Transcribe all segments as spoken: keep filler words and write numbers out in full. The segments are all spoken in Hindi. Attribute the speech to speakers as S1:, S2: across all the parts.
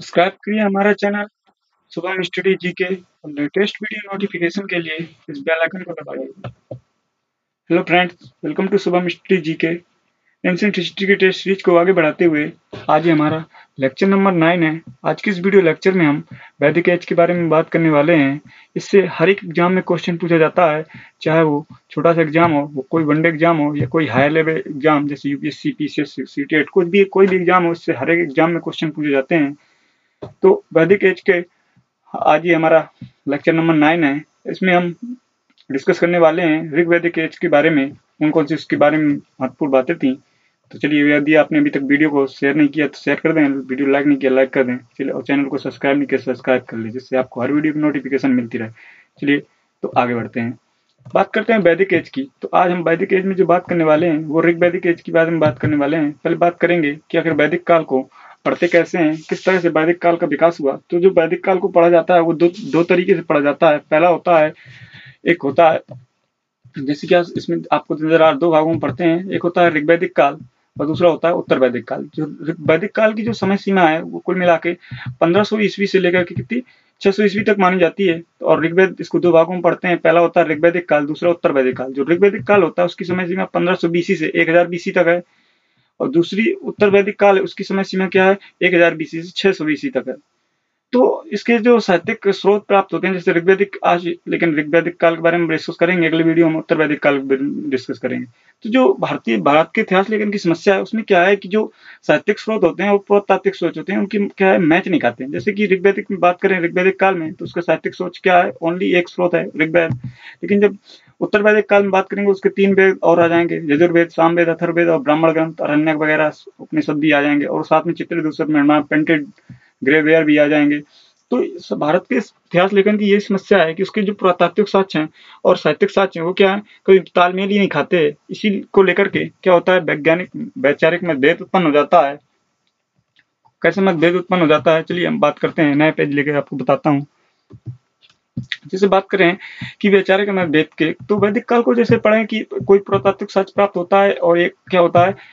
S1: सब्सक्राइब करिए हमारा चैनल शुभम स्टडी जीके और लेटेस्ट वीडियो नोटिफिकेशन के लिए इस बेल आइकन को दबाइए। Hello friends, welcome to Shubham study GK. Ancient history के टेस्ट सीरीज को आगे बढ़ाते हुए आज ये हमारा लेक्चर नंबर नाइन है। आज की इस वीडियो लेक्चर में हम वैदिक एज के बारे में बात करने वाले हैं। इससे हर एक एग्जाम में क्वेश्चन पूछा जाता है, चाहे वो छोटा सा एग्जाम हो, वो कोई वनडे एग्जाम हो या कोई हायर लेवल एग्जाम जैसे यूपीएससी, पीसीएस, सीटेट, कुछ भी कोई भी एग्जाम हो, इससे हर एक एग्जाम में क्वेश्चन पूछे जाते हैं। तो वैदिक एज के आज ये हमारा लेक्चर नंबर नाइन है। इसमें हम डिस्कस करने वाले हैं ऋग्वैदिक एज के बारे में, कौन कौन सी उसके बारे में महत्वपूर्ण बातें थी। तो चलिए, यदि आपने अभी तक वीडियो को शेयर नहीं किया तो शेयर कर दें, वीडियो लाइक नहीं किया लाइक कर दें, चलिए, और चैनल को सब्सक्राइब नहीं किया सब्सक्राइब कर लीजिए, जिससे आपको हर वीडियो की नोटिफिकेशन मिलती रहे। चलिए, तो आगे बढ़ते हैं, बात करते हैं वैदिक एज की। तो आज हम वैदिक एज में जो बात करने वाले हैं वो ऋग्वैदिक एज के बारे में बात करने वाले हैं। पहले बात करेंगे कि आखिर वैदिक काल को पढ़ते कैसे हैं, किस तरह से वैदिक काल का विकास हुआ। तो जो वैदिक काल को पढ़ा जाता है वो दो दो तरीके से पढ़ा जाता है। पहला होता है, एक होता है जैसे कि इसमें आपको नजर आ दो भागों में पढ़ते हैं, एक होता है ऋग्वैदिक काल और दूसरा होता है उत्तर वैदिक काल। जो वैदिक काल की जो समय सीमा है वो कुल मिला के पंद्रह सौ ईस्वी से लेकर के कितनी छह सौ ईस्वी तक मानी जाती है। और ऋग्वेद इसको दो भागों में पढ़ते हैं, पहला होता है ऋग्वैदिक काल, दूसरा उत्तर वैदिक काल। जो ऋग्वैदिक काल होता है उसकी समय सीमा पंद्रह सौ बीसी से एक हजार बीसी तक है, और दूसरी उत्तर वैदिक काल है उसकी समय सीमा क्या है, एक हजार बीसी से छह सौ बीसी तक है। तो इसके जो साहित्यिक स्रोत प्राप्त होते हैं जैसे ऋग्वैदिक, आज लेकिन ऋग्वैदिक काल के बारे में डिस्कस करेंगे, अगले वीडियो में उत्तर वैदिक काल डिस्कस करेंगे। तो जो भारतीय भारत के इतिहास लेखन की समस्या है उसमें क्या है कि जो साहित्यिक स्रोत होते हैं वो पुरातात्विक सोच होते हैं, उनकी क्या है मैच नहीं खाते हैं। जैसे कि ऋग्वैदिक में बात करें, ऋग्वैदिक काल में तो उसका साहित्यिक सोच क्या है, ओनली एक स्रोत है ऋग्वेद। लेकिन जब उत्तर वैदिक काल में बात करेंगे उसके तीन वेद और आ जाएंगे, यजुर्वेद, सामवेद, अथर्ववेद और ब्राह्मण ग्रंथ, अरण्यक वगैरह उपनिषद भी आ जाएंगे, और साथ में चित्र दूसरे पेंटेड ग्रेवेयर भी आ जाएंगे। तो भारत के इतिहास लेखन की ये समस्या है कि उसके जो पुरातात्विक साक्ष्य हैं और साहित्यिक साक्ष्य हैं वो क्या है, कोई तालमेल ही नहीं खाते। इसी को लेकर के क्या होता है, वैज्ञानिक वैचारिक मतभेद उत्पन्न हो जाता है। कैसे मतभेद उत्पन्न हो जाता है, चलिए हम बात करते हैं, नए पेज लेकर आपको बताता हूँ। जैसे बात करें कि वैचारिक मतभेद के, तो वैदिक काल को जैसे पढ़ें कि कोई पुरातात्विक साक्ष्य प्राप्त होता है और एक क्या होता है,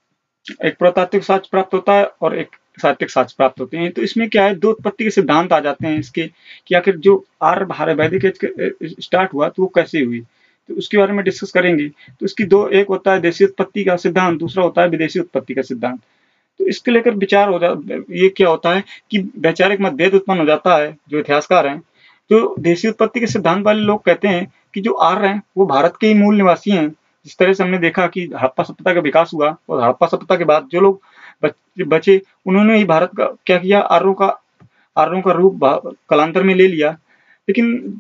S1: एक पुरातात्विक साक्ष्य प्राप्त होता है और एक साहित्यिक साक्ष्य प्राप्त होते हैं। तो इसमें क्या है, दो उत्पत्ति के सिद्धांत आ जाते हैं इसके, कि आखिर जो आर्य भारत वैदिक एज स्टार्ट हुआ तो वो कैसे हुई, तो उसके बारे में डिस्कस करेंगे। तो इसकी दो, एक होता है देशी उत्पत्ति का सिद्धांत, दूसरा होता है विदेशी उत्पत्ति का सिद्धांत। तो इसके लेकर विचार हो जाता, ये क्या होता है कि वैचारिक मतभेद उत्पन्न हो जाता है। जो इतिहासकार हैं, जो देशी उत्पत्ति के सिद्धांत वाले लोग कहते हैं कि जो आर्य हैं वो भारत के ही मूल निवासी हैं। जिस तरह से हमने देखा कि हड़प्पा सभ्यता का विकास हुआ और हड़प्पा सभ्यता के बाद जो लोग बचे उन्होंने ही भारत का क्या किया, आर्यों का आर्यों का रूप कालांतर में ले लिया। लेकिन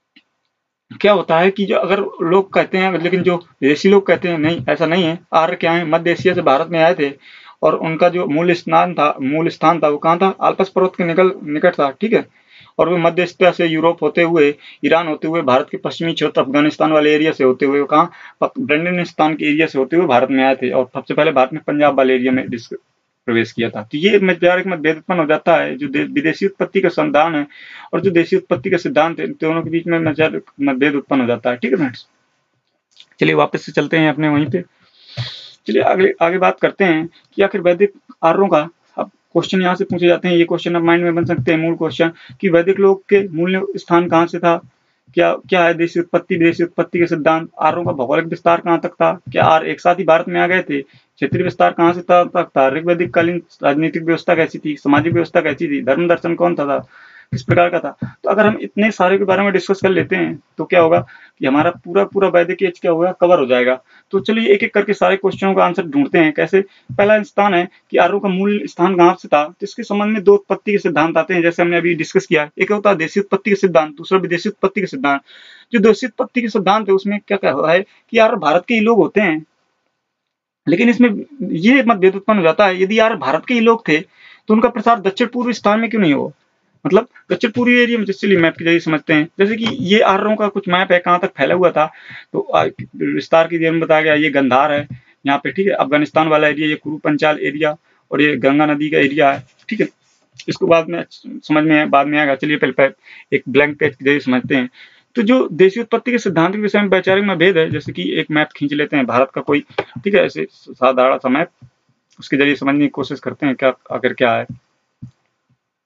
S1: क्या होता है कि जो अगर लोग कहते हैं, लेकिन जो विदेशी लोग कहते हैं नहीं, ऐसा नहीं है, आर्य क्या है, मध्य एशिया से भारत में आए थे और उनका जो मूल स्थान था मूल स्थान था वो कहाँ था, आल्पस पर्वत के निकल निकट था, ठीक है। और वो मध्य एशिया से यूरोप होते हुए, ईरान होते हुए, भारत के पश्चिमी क्षेत्र अफगानिस्तान वाले एरिया से होते हुए, कहाँ ब्रंडनिस्तान के एरिया से होते हुए भारत में आए थे, और सबसे पहले भारत में पंजाब वाले एरिया में प्रवेश किया था। तो ये वैचारिक मतभेद उत्पन्न हो जाता है। जो विदेशी उत्पत्ति का संधान है और जो देशी उत्पत्ति का सिद्धांत है, दोनों के बीच में वैचारिक मतभेद उत्पन्न हो जाता है, ठीक है फ्रेंड्स। चलिए वापस से चलते हैं अपने वहीं पे। चलिए आगे आगे बात करते हैं कि आखिर वैदिक आर्यों का, अब क्वेश्चन यहाँ से पूछे जाते हैं, ये क्वेश्चन अब माइंड में बन सकते हैं मूल क्वेश्चन, कि वैदिक लोग के मूल स्थान कहाँ से था, क्या क्या है देशी उत्पत्ति, विदेशी उत्पत्ति के सिद्धांत, आर्यों का भौगोलिक विस्तार कहाँ तक था, क्या आर्य एक साथ ही भारत में आ गए थे, क्षेत्रीय विस्तार कहाँ से तक था, ऋग्वैदिक कालीन राजनीतिक व्यवस्था कैसी थी, सामाजिक व्यवस्था कैसी थी, धर्म दर्शन कौन था, था किस प्रकार का था। तो अगर हम इतने सारे के बारे में डिस्कस कर लेते हैं तो क्या होगा कि हमारा पूरा पूरा वैदिक एज क्या होगा, कवर हो जाएगा। तो चलिए एक एक करके सारे क्वेश्चनों का आंसर ढूंढते हैं। कैसे, पहला स्थान है कि आर्यों का मूल स्थान कहाँ से था, तो इसके संबंध में दो उत्पत्ति के सिद्धांत आते हैं, जैसे हमने अभी डिस्कस किया। एक होता है देशी उत्पत्ति के सिद्धांत, दूसरा विदेशी उत्पत्ति के सिद्धांत। जो देशी उत्पत्ति के सिद्धांत है उसमें क्या क्या है कि यार भारत के ही लोग होते हैं, लेकिन इसमें ये मतभेद उत्पन्न हो जाता है, यदि यार भारत के ही लोग थे तो उनका प्रसार दक्षिण पूर्व स्थान में क्यों नहीं हो, मतलब दक्षिण पूर्वी एरिया में। चलिए मैप के जरिए समझते हैं, जैसे कि ये आर्यों का कुछ मैप है, कहाँ तक फैला हुआ था, तो विस्तार की देर में बताया गया, ये गंधार है यहाँ पे, ठीक है, अफगानिस्तान वाला एरिया, ये कुरु पंचाल एरिया, और ये गंगा नदी का एरिया है, ठीक है। इसको बाद में समझ में बाद में आएगा। चलिए पहले एक ब्लैंक पेज के जरिए समझते हैं। तो जो देशी उत्पत्ति के सिद्धांत के विषय में वैचारिक मतभेद है, जैसे कि एक मैप खींच लेते हैं भारत का कोई, ठीक है, ऐसे साधारण सा मैप, उसके जरिए समझने की कोशिश करते हैं क्या आखिर क्या है।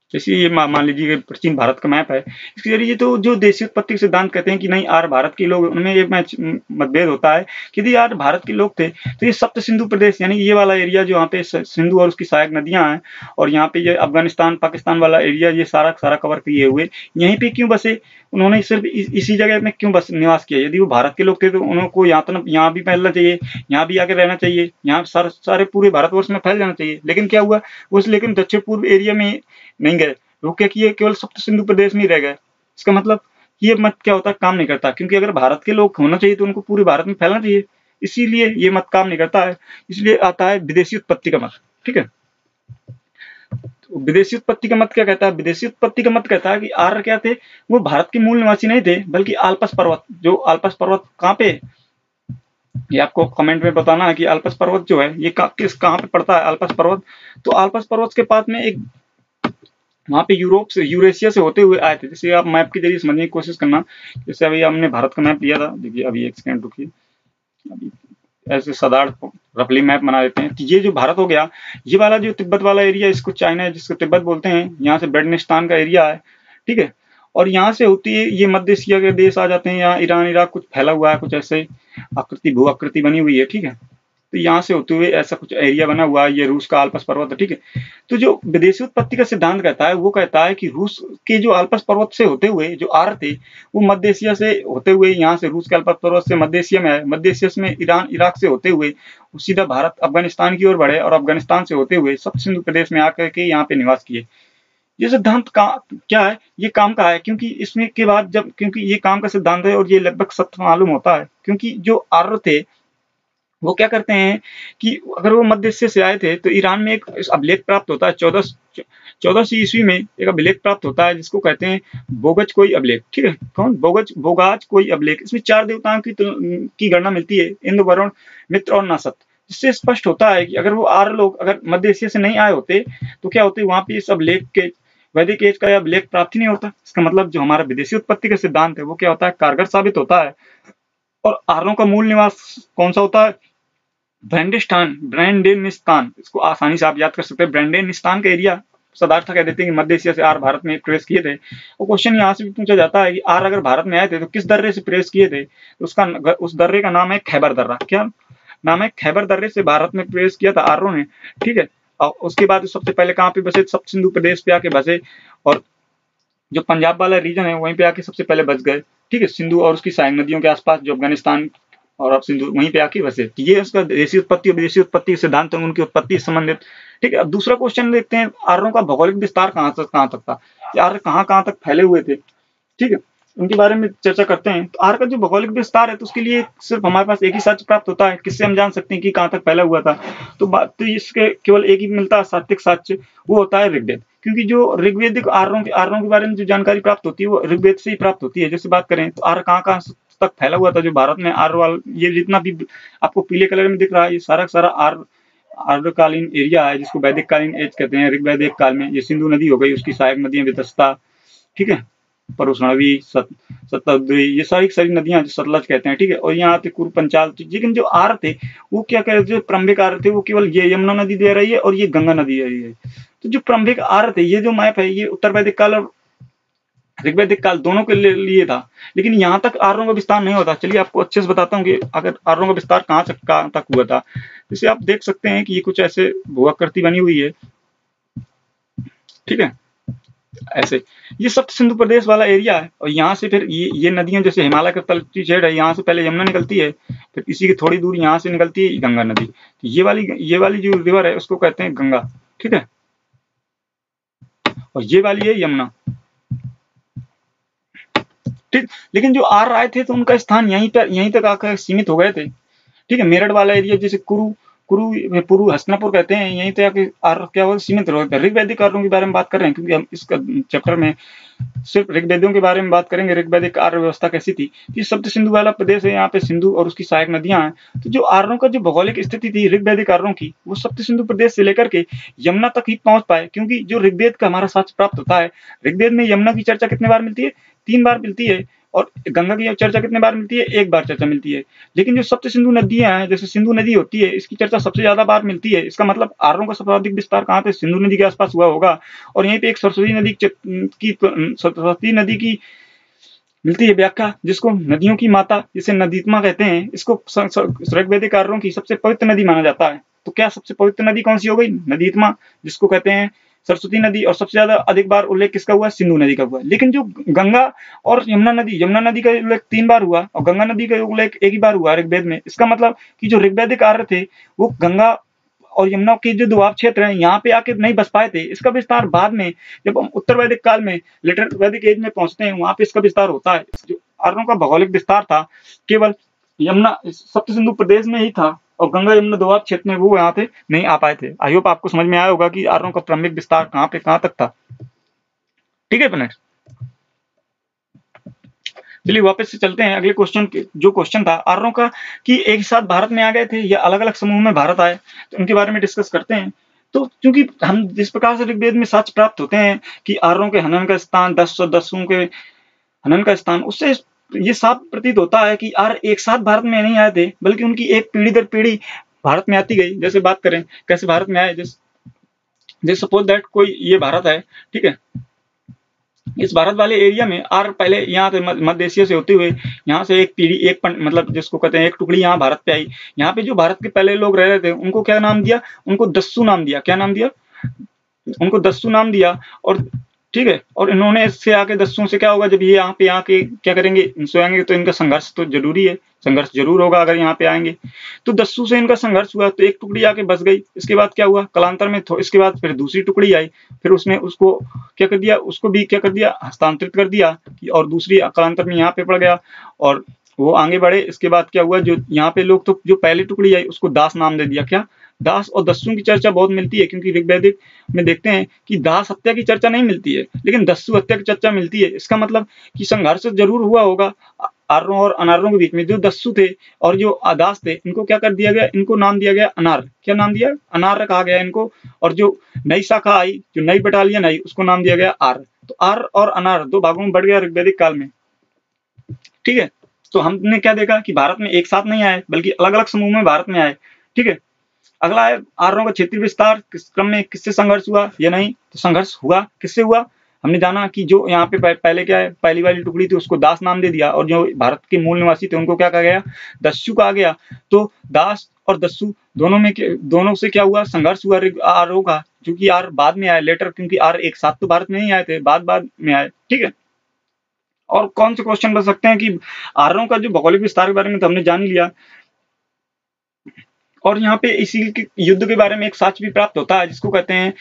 S1: जैसे ये मा, मान लीजिए प्राचीन भारत का मैप है, इसके जरिए तो जो देशी उत्पत्ति के सिद्धांत कहते हैं कि नहीं आर्य भारत के लोग, उनमें ये मैच मतभेद होता है कि यदि आर्य भारत के लोग थे तो ये सप्त सिंधु प्रदेश यानी ये वाला एरिया जो यहाँ पे सिंधु और उसकी सहायक नदियां हैं, और यहाँ पे ये अफगानिस्तान पाकिस्तान वाला एरिया ये सारा सारा कवर किए हुए यहीं पे क्यों बसे, उन्होंने सिर्फ इस, इसी जगह में क्यों बस निवास किया। यदि वो भारत के लोग थे तो उनको यहाँ तो यहाँ भी फैलना चाहिए, यहाँ भी आके रहना चाहिए, यहाँ सारे सारे पूरे भारतवर्ष में फैल जाना चाहिए। लेकिन क्या हुआ, वो लेकिन दक्षिण पूर्व एरिया में नहीं गए, वो क्या किए, केवल सप्त सिंधु प्रदेश में रह गए। इसका मतलब ये मत क्या होता है, काम नहीं करता, क्योंकि अगर भारत के लोग होना चाहिए तो उनको पूरे भारत में फैलना चाहिए, इसीलिए ये मत काम नहीं करता है। इसलिए आता है विदेशी उत्पत्ति का मत। ठीक है, तो विदेशी उत्पत्ति का मत क्या कहता है, विदेशी उत्पत्ति का मत कहता है कि आर्य क्या थे, वो भारत के मूल निवासी नहीं थे, बल्कि आल्पस पर्वत, जो आल्पस पर्वत कहाँ पे, ये आपको कमेंट में बताना है कि आल्पस पर्वत जो है ये का, किस कहाँ पे पड़ता है आल्पस पर्वत। तो आल्पस पर्वत के पास में एक वहां पे यूरोप से यूरेशिया से होते हुए आए थे। जैसे आप मैप के जरिए समझने की कोशिश करना, जैसे अभी हमने भारत का मैप लिया था, देखिए अभी एक सेकंड रुकिए, अभी ऐसे साधारण रफली मैप बना देते हैं। तो ये जो भारत हो गया, ये वाला जो तिब्बत वाला एरिया, इसको चाइना है जिसको तिब्बत बोलते हैं, यहाँ से बर्डनिस्तान का एरिया है। ठीक है, और यहाँ से होती है ये मध्य एशिया के देश आ जाते हैं, यहाँ ईरान इराक कुछ फैला हुआ है, कुछ ऐसे आकृति भू आकृति बनी हुई है। ठीक है, तो यहाँ से होते हुए ऐसा कुछ एरिया बना हुआ है, ये रूस का आल्पस पर्वत है। ठीक है, तो जो विदेशी उत्पत्ति का सिद्धांत कहता है वो कहता है कि रूस के जो आल्पस पर्वत से होते हुए जो आर्य थे वो मध्य एशिया से होते हुए यहाँ से रूस के आल्पस पर्वत से मध्य एशिया में आए, मध्य एशिया में ईरान इराक से होते हुए सीधा भारत अफगानिस्तान की ओर बढ़े, और अफगानिस्तान से होते हुए सप्त सिंधु प्रदेश में आकर के यहाँ पे निवास किए। ये सिद्धांत का क्या है, ये काम का है, क्योंकि इसमें के बाद जब, क्योंकि ये काम का सिद्धांत है और ये लगभग सत्य मालूम होता है, क्योंकि जो आर्य थे वो क्या करते हैं कि अगर वो मध्य एशिया से आए थे तो ईरान में एक अभिलेख प्राप्त होता है, चौदह चौदह सौ ईस्वी में एक अभिलेख प्राप्त होता है जिसको कहते हैं बोगज कोई अभिलेख। ठीक है, कौन, बोगज बोगाज कोई अभिलेख। इसमें चार देवताओं की की गणना मिलती है, इंद्र वरुण मित्र और नासत, जिससे स्पष्ट होता है कि अगर वो आर्य लोग अगर मध्य एशिया से नहीं आए होते तो क्या होते, वहां पे इस अभिलेख के वैदिक एज का अभिलेख प्राप्त ही नहीं होता। इसका मतलब जो हमारा विदेशी उत्पत्ति का सिद्धांत है वो क्या होता है, कारगर साबित होता है। और आर्यों का मूल निवास कौन सा होता है, ब्रैंडिस्तान, ब्रैंडेनिस्तान, इसको आसानी से आप याद कर सकते हैं। ब्रैंडेनिस्तान का एरिया सदार्थ कहते हैं कि मध्य एशिया से आर्य भारत में प्रवेश किए थे। और क्वेश्चन यहाँ से भी पूछा जाता है कि आर्य अगर भारत में आए थे तो किस दर्रे से प्रवेश किए थे, तो उसका उस दर्रे का नाम है खैबर दर्रा। क्या नाम है, खैबर दर्रे से भारत में प्रवेश किया था आर्यों ने। ठीक है, और उसके बाद सबसे पहले कहाँ पे बसे, सप्त सिंधु प्रदेश पे आके बसे, और जो पंजाब वाला रीजन है वहीं पे आके सबसे पहले बस गए। ठीक है, सिंधु और उसकी सहायक नदियों के आसपास जो अफगानिस्तान और अब सिंधु वहीं पे आके बसे। ये उसका देशी उत्पत्ति और विदेशी उत्पत्ति सिद्धांत है, उनकी उत्पत्ति से संबंधित। ठीक है, अब दूसरा क्वेश्चन देखते हैं, आर्यों का भौगोलिक विस्तार कहाँ तक कहाँ तक था, आर्य कहाँ कहाँ तक फैले हुए थे। ठीक है, उनके बारे में चर्चा करते हैं। तो आर्य का जो भौगोलिक विस्तार है तो उसके लिए सिर्फ हमारे पास एक ही साक्ष्य प्राप्त होता है, किससे हम जान सकते हैं कि कहाँ तक फैला हुआ था। तो बात तो इसके केवल एक ही मिलता है सात्विक साक्ष्य, वो होता है ऋग्वेद। क्योंकि जो ऋग्वेदिक आर्यों के आर्यों के बारे में जो जानकारी प्राप्त होती है वो ऋग्वेद से ही प्राप्त होती है। जैसे बात करें तो आर्य कहाँ कहाँ तक फैला हुआ था, जो भारत में आर्य वाल ये जितना भी आपको पीले कलर में दिख रहा है ये सारा सारा आर्य आर्यकालीन एरिया है, जिसको वैदिक कालीन एज कहते हैं। ऋग्वैदिक काल में ये सिंधु नदी हो गई, उसकी सहायक नदियां वितस्ता, ठीक है, परुष्णवी, सत, सतद्री, ये सारी सारी नदियां जो सतलज कहते हैं। ठीक है, और यहाँ आते कुरु पंचाल। लेकिन जो आर्य थे वो क्या कह रहे थे, जो प्रारंभिक आर्य थे वो केवल ये यमुना नदी दे रही है और ये गंगा नदी दे रही है। तो जो प्रारंभिक आर्य थे, ये जो मैप है ये उत्तर वैदिक काल और ऋग्वैदिक काल दोनों के लिए था, लेकिन यहाँ तक आर्यों का विस्तार नहीं होता। चलिए आपको अच्छे से बताता हूँ कि अगर आर्यों का विस्तार कहाँ तक कहाँ तक हुआ था। जैसे आप देख सकते हैं कि ये कुछ ऐसे भूआकृति बनी हुई है। ठीक है, ऐसे ये सप्त सिंधु प्रदेश वाला एरिया है, और यहाँ से फिर ये ये नदियां जैसे हिमालय का तलती शेड है, यहाँ से पहले यमुना निकलती है, फिर इसी की थोड़ी दूर यहाँ से निकलती है गंगा नदी। तो ये वाली ये वाली जो रिवर है उसको कहते हैं गंगा। ठीक है, और ये वाली है यमुना। ठीक, लेकिन जो आर्य आए थे तो उनका स्थान यहीं पर यहीं तक आकर सीमित हो गए थे। ठीक है, मेरठ वाला एरिया जैसे कुरु कुरु पुरु हस्तिनापुर कहते हैं, यहीं तक आर्य क्या हुआ सीमित हो गए। ऋग्वैदिक आर्यों के बारे में बात कर रहे हैं, क्योंकि हम इसका चैप्टर में सिर्फ ऋग्वेदियों के बारे में बात करेंगे, ऋग्वैदिक आर्य व्यवस्था कैसी थी। ये सप्त सिंधु वाला प्रदेश है, यहाँ पे सिंधु और उसकी सहायक नदियां हैं। तो जो आर्यों का जो भौगोलिक स्थिति थी ऋग्वैदिक आर्यों की, वो सप्त सिंधु प्रदेश से लेकर के यमुना तक ही पहुंच पाए, क्योंकि जो ऋग्वेद का हमारा साक्ष्य प्राप्त होता है, ऋग्वेद में यमुना की चर्चा कितने बार मिलती है, तीन बार मिलती है। और गंगा की चर्चा कितने बार मिलती है? एक बार चर्चा मिलती है। लेकिन जो सप्त सिंधु नदियां हैं, जैसे सिंधु नदी होती है, इसकी चर्चा सबसे ज्यादा बार मिलती है। इसका मतलब आर्यों का सर्वाधिक विस्तार कहाँ पे? सिंधु नदी के आसपास हुआ होगा। और यहीं पे एक सरस्वती नदी की सरस्वती नदी की मिलती है व्याख्या, जिसको नदियों की माता, जिसे नदीत्मा कहते हैं। इसको ऋग्वेदिक आर्यों की सबसे पवित्र नदी माना जाता है। तो क्या सबसे पवित्र नदी कौन सी हो गई? नदीत्मा, जिसको कहते हैं सरस्वती नदी। और सबसे ज्यादा अधिक बार उल्लेख किसका हुआ? सिंधु नदी का हुआ। लेकिन जो गंगा और यमुना नदी, यमुना नदी का उल्लेख तीन बार हुआ और गंगा नदी का उल्लेख एक ही बार हुआ ऋग्वेद में। इसका मतलब कि जो ऋग्वेदिक आर्य थे वो गंगा और यमुना के जो दुआब क्षेत्र हैं यहाँ पे आके नहीं बस पाए थे। इसका विस्तार बाद में, जब हम उत्तर वैदिक काल में, लेटर वैदिक एज में पहुंचते हैं, वहां पे इसका विस्तार होता है। जो आर्यों का भौगोलिक विस्तार था केवल यमुना सप्त सिंधु प्रदेश में ही था और गंगा यमुना दोआब क्षेत्र में वो यहाँ पे नहीं आ पाए थे। आई होप आपको समझ में आया होगा कि आर्यों का प्रारंभिक विस्तार कहाँ पे कहाँ तक था। ठीक है फ्रेंड्स, चलिए वापस से चलते हैं अगले क्वेश्चन के। जो क्वेश्चन था आर्यों का कि एक साथ भारत में आ गए थे या अलग अलग समूह में भारत आए, तो उनके बारे में डिस्कस करते हैं। तो क्योंकि हम जिस प्रकार से ऋग्वेद में साक्ष्य प्राप्त होते हैं कि आर्यों के हनन का स्थान, दस सौ दसों के हनन का स्थान, उससे ये साफ प्रतीत होता है कि आर्य एक साथ भारत में नहीं आए थे, बल्कि उनकी एक पीढ़ी दर पीढ़ी भारत में आती गई। जैसे बात करें कैसे भारत में आए, जैसे सपोज दैट कोई ये भारत है, ठीक है। इस भारत वाले एरिया में आर्य पहले यहाँ से मध्य एशिया से होते हुए यहाँ से एक पीढ़ी, एक मतलब जिसको कहते हैं एक टुकड़ी यहाँ भारत पे आई। यहाँ पे जो भारत के पहले लोग रह रहे थे उनको क्या नाम दिया? उनको दस्यु नाम दिया। क्या नाम दिया? उनको दस्यु नाम दिया। और ठीक है, और इन्होंने इससे आके दस्युओं से क्या होगा, जब ये यहाँ पे आके क्या करेंगे, इनसे आएंगे तो इनका संघर्ष तो जरूरी है, संघर्ष जरूर होगा अगर यहाँ पे आएंगे। तो दस्यु से इनका संघर्ष हुआ तो एक टुकड़ी आके बस गई। इसके बाद क्या हुआ, कालांतर में इसके बाद फिर दूसरी टुकड़ी आई, फिर उसने उसको क्या कर दिया, उसको भी क्या कर दिया, हस्तांतरित कर दिया, और दूसरी कालांतर में यहाँ पे पड़ गया और वो आगे बढ़े। इसके बाद क्या हुआ, जो यहाँ पे लोग, तो जो पहली टुकड़ी आई उसको दास नाम दे दिया। क्या? दास और दस्यु की चर्चा बहुत मिलती है, क्योंकि ऋग्वेदिक में देखते हैं कि दास हत्या की चर्चा नहीं मिलती है, लेकिन दस्यु हत्या की चर्चा मिलती है। इसका मतलब कि संघर्ष जरूर हुआ होगा आर्यों और अनार्यों के बीच में। जो दस्यु थे और जो दास थे, इनको क्या कर दिया गया, इनको नाम दिया गया अनार। क्या नाम दिया? अनार कहा गया इनको। और जो नई शाखा आई, जो नई बटालियन आई, उसको नाम दिया गया आर्य। तो आर्य और अनार दो भागों में बढ़ गया ऋग्वेदिक काल में। ठीक है, तो हमने क्या देखा कि भारत में एक साथ नहीं आए, बल्कि अलग अलग समूह में भारत में आए। ठीक है, अगला है आर्यों का क्षेत्रीय विस्तार किस क्रम में, किससे संघर्ष हुआ या नहीं। तो संघर्ष हुआ, किससे हुआ? हमने जाना कि जो यहाँ पे पहले क्या है, पहली वाली टुकड़ी थी उसको दास नाम दे दिया, और जो भारत के मूल निवासी थे उनको क्या कहा गया, दस्यु कहा गया। तो दास और दस्यु दोनों में दोनों से क्या हुआ, संघर्ष हुआ आर्यों का, जो कि आर्य बाद में आए लेटर, क्योंकि आर्य एक साथ तो भारत में नहीं आए थे, बाद बाद में आए। ठीक है, और कौन से क्वेश्चन बन सकते हैं कि आर्यों का जो भौगोलिक विस्तार के बारे में तो हमने जान लिया, और यहाँ पे इसी युद्ध के बारे में एक साक्ष्य भी प्राप्त होता है, जिसको कहते हैं,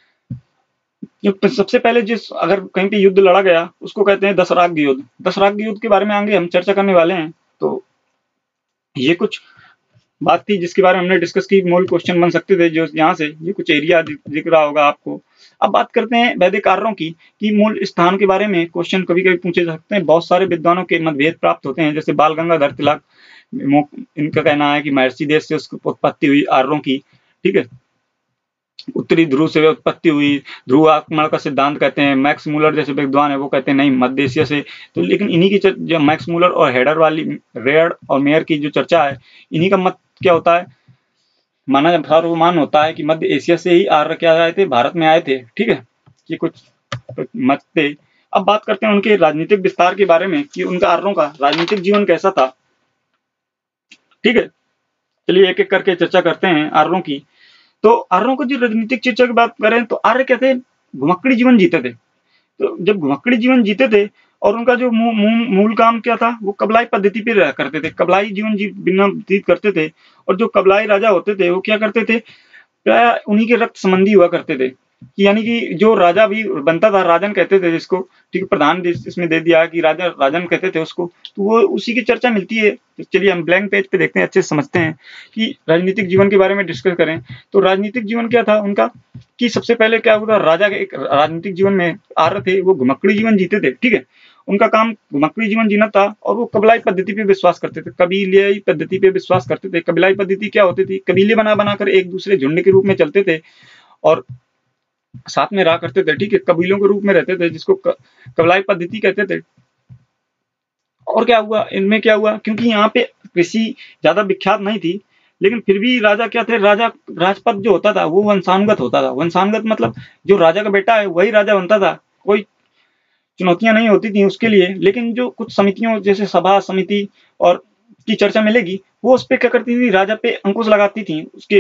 S1: सबसे पहले जिस अगर कहीं पे युद्ध लड़ा गया उसको कहते हैं दशराग युद्ध। दशराग युद्ध के बारे में आगे हम चर्चा करने वाले हैं। तो ये कुछ बात थी जिसके बारे में हमने डिस्कस की, मूल क्वेश्चन बन सकते थे जो यहाँ से, ये कुछ एरिया दिख रहा होगा आपको। अब बात करते हैं वैदिक आर्यों की, कि मूल स्थान के बारे में क्वेश्चन कभी कभी पूछे जा सकते हैं। बहुत सारे विद्वानों के मतभेद प्राप्त होते हैं, जैसे बाल गंगाधर तिलक, इनका कहना है कि महर्षि देश से उसकी उत्पत्ति हुई आर्यों की। ठीक है, उत्तरी ध्रुव से उत्पत्ति हुई, ध्रुव आक्रमण का सिद्धांत कहते हैं। मैक्स मूलर जैसे विद्वान है वो कहते हैं नहीं, मध्य एशिया से। तो लेकिन इन्हीं की जो मैक्स मूलर और हेडर वाली, रेड और मेयर की जो चर्चा है, इन्हीं का मत क्या होता है, माना सार्वमान होता है कि मध्य एशिया से ही आर्य क्या आए थे, भारत में आए थे। ठीक है, ये कुछ मत थे। अब बात करते हैं उनके राजनीतिक विस्तार के बारे में, कि उनका आर्यों का राजनीतिक जीवन कैसा था। ठीक है, चलिए एक एक करके चर्चा करते हैं आर्यों की। तो आर्यों को जो राजनीतिक चर्चा की बात करें तो आर्य क्या थे, घुमक्कड़ी जीवन जीते थे। तो जब घुमक्कड़ी जीवन जीते थे और उनका जो मू, मू, मूल काम क्या था, वो कबलाई पद्धति पे रहा करते थे, कबलाई जीवन जी व्यतीत करते थे। और जो कबलाई राजा होते थे वो क्या करते थे, प्राय उन्हीं के रक्त संबंधी हुआ करते थे। यानी कि जो राजा भी बनता था, राजन कहते थे जिसको, ठीक है, प्रधान इसमें दे दिया कि राजा, राजन कहते थे उसको। तो वो उसी की चर्चा मिलती है। तो चलिए हम ब्लैंक पेज पे देखते हैं, अच्छे से समझते हैं कि राजनीतिक जीवन के बारे में डिस्कस करें। तो राजनीतिक जीवन क्या था उनका, कि सबसे पहले क्या हुआ, राजा के एक राजनीतिक जीवन में आर्य थे, वो घुमक्कड़ी जीवन जीते थे। ठीक है, उनका काम घुमक्कड़ी जीवन जीना था, और वो कबीलाई पद्धति पे विश्वास करते थे, कबीलाई पद्धति पे विश्वास करते थे। कबीलाई पद्धति क्या होती थी, कबीले बना बनाकर एक दूसरे झुंड के रूप में चलते थे और साथ में रहा करते थे। ठीक है, कबीलों के रूप में रहते थे, जिसको कबीलाई पद्धति कहते थे। और क्या हुआ इनमें, क्या हुआ, क्योंकि यहाँ पे कृषि ज्यादा विख्यात नहीं थी, लेकिन फिर भी राजा क्या थे, राजा राजपद जो होता था वो वंशानुगत होता था। वंशानुगत मतलब जो राजा का बेटा है वही राजा बनता था, कोई चुनौतियां नहीं होती थी उसके लिए। लेकिन जो कुछ समितियों जैसे सभा समिति और की चर्चा मिलेगी, वो उस पे क्या करती थी, राजा पे अंकुश लगाती थी उसके,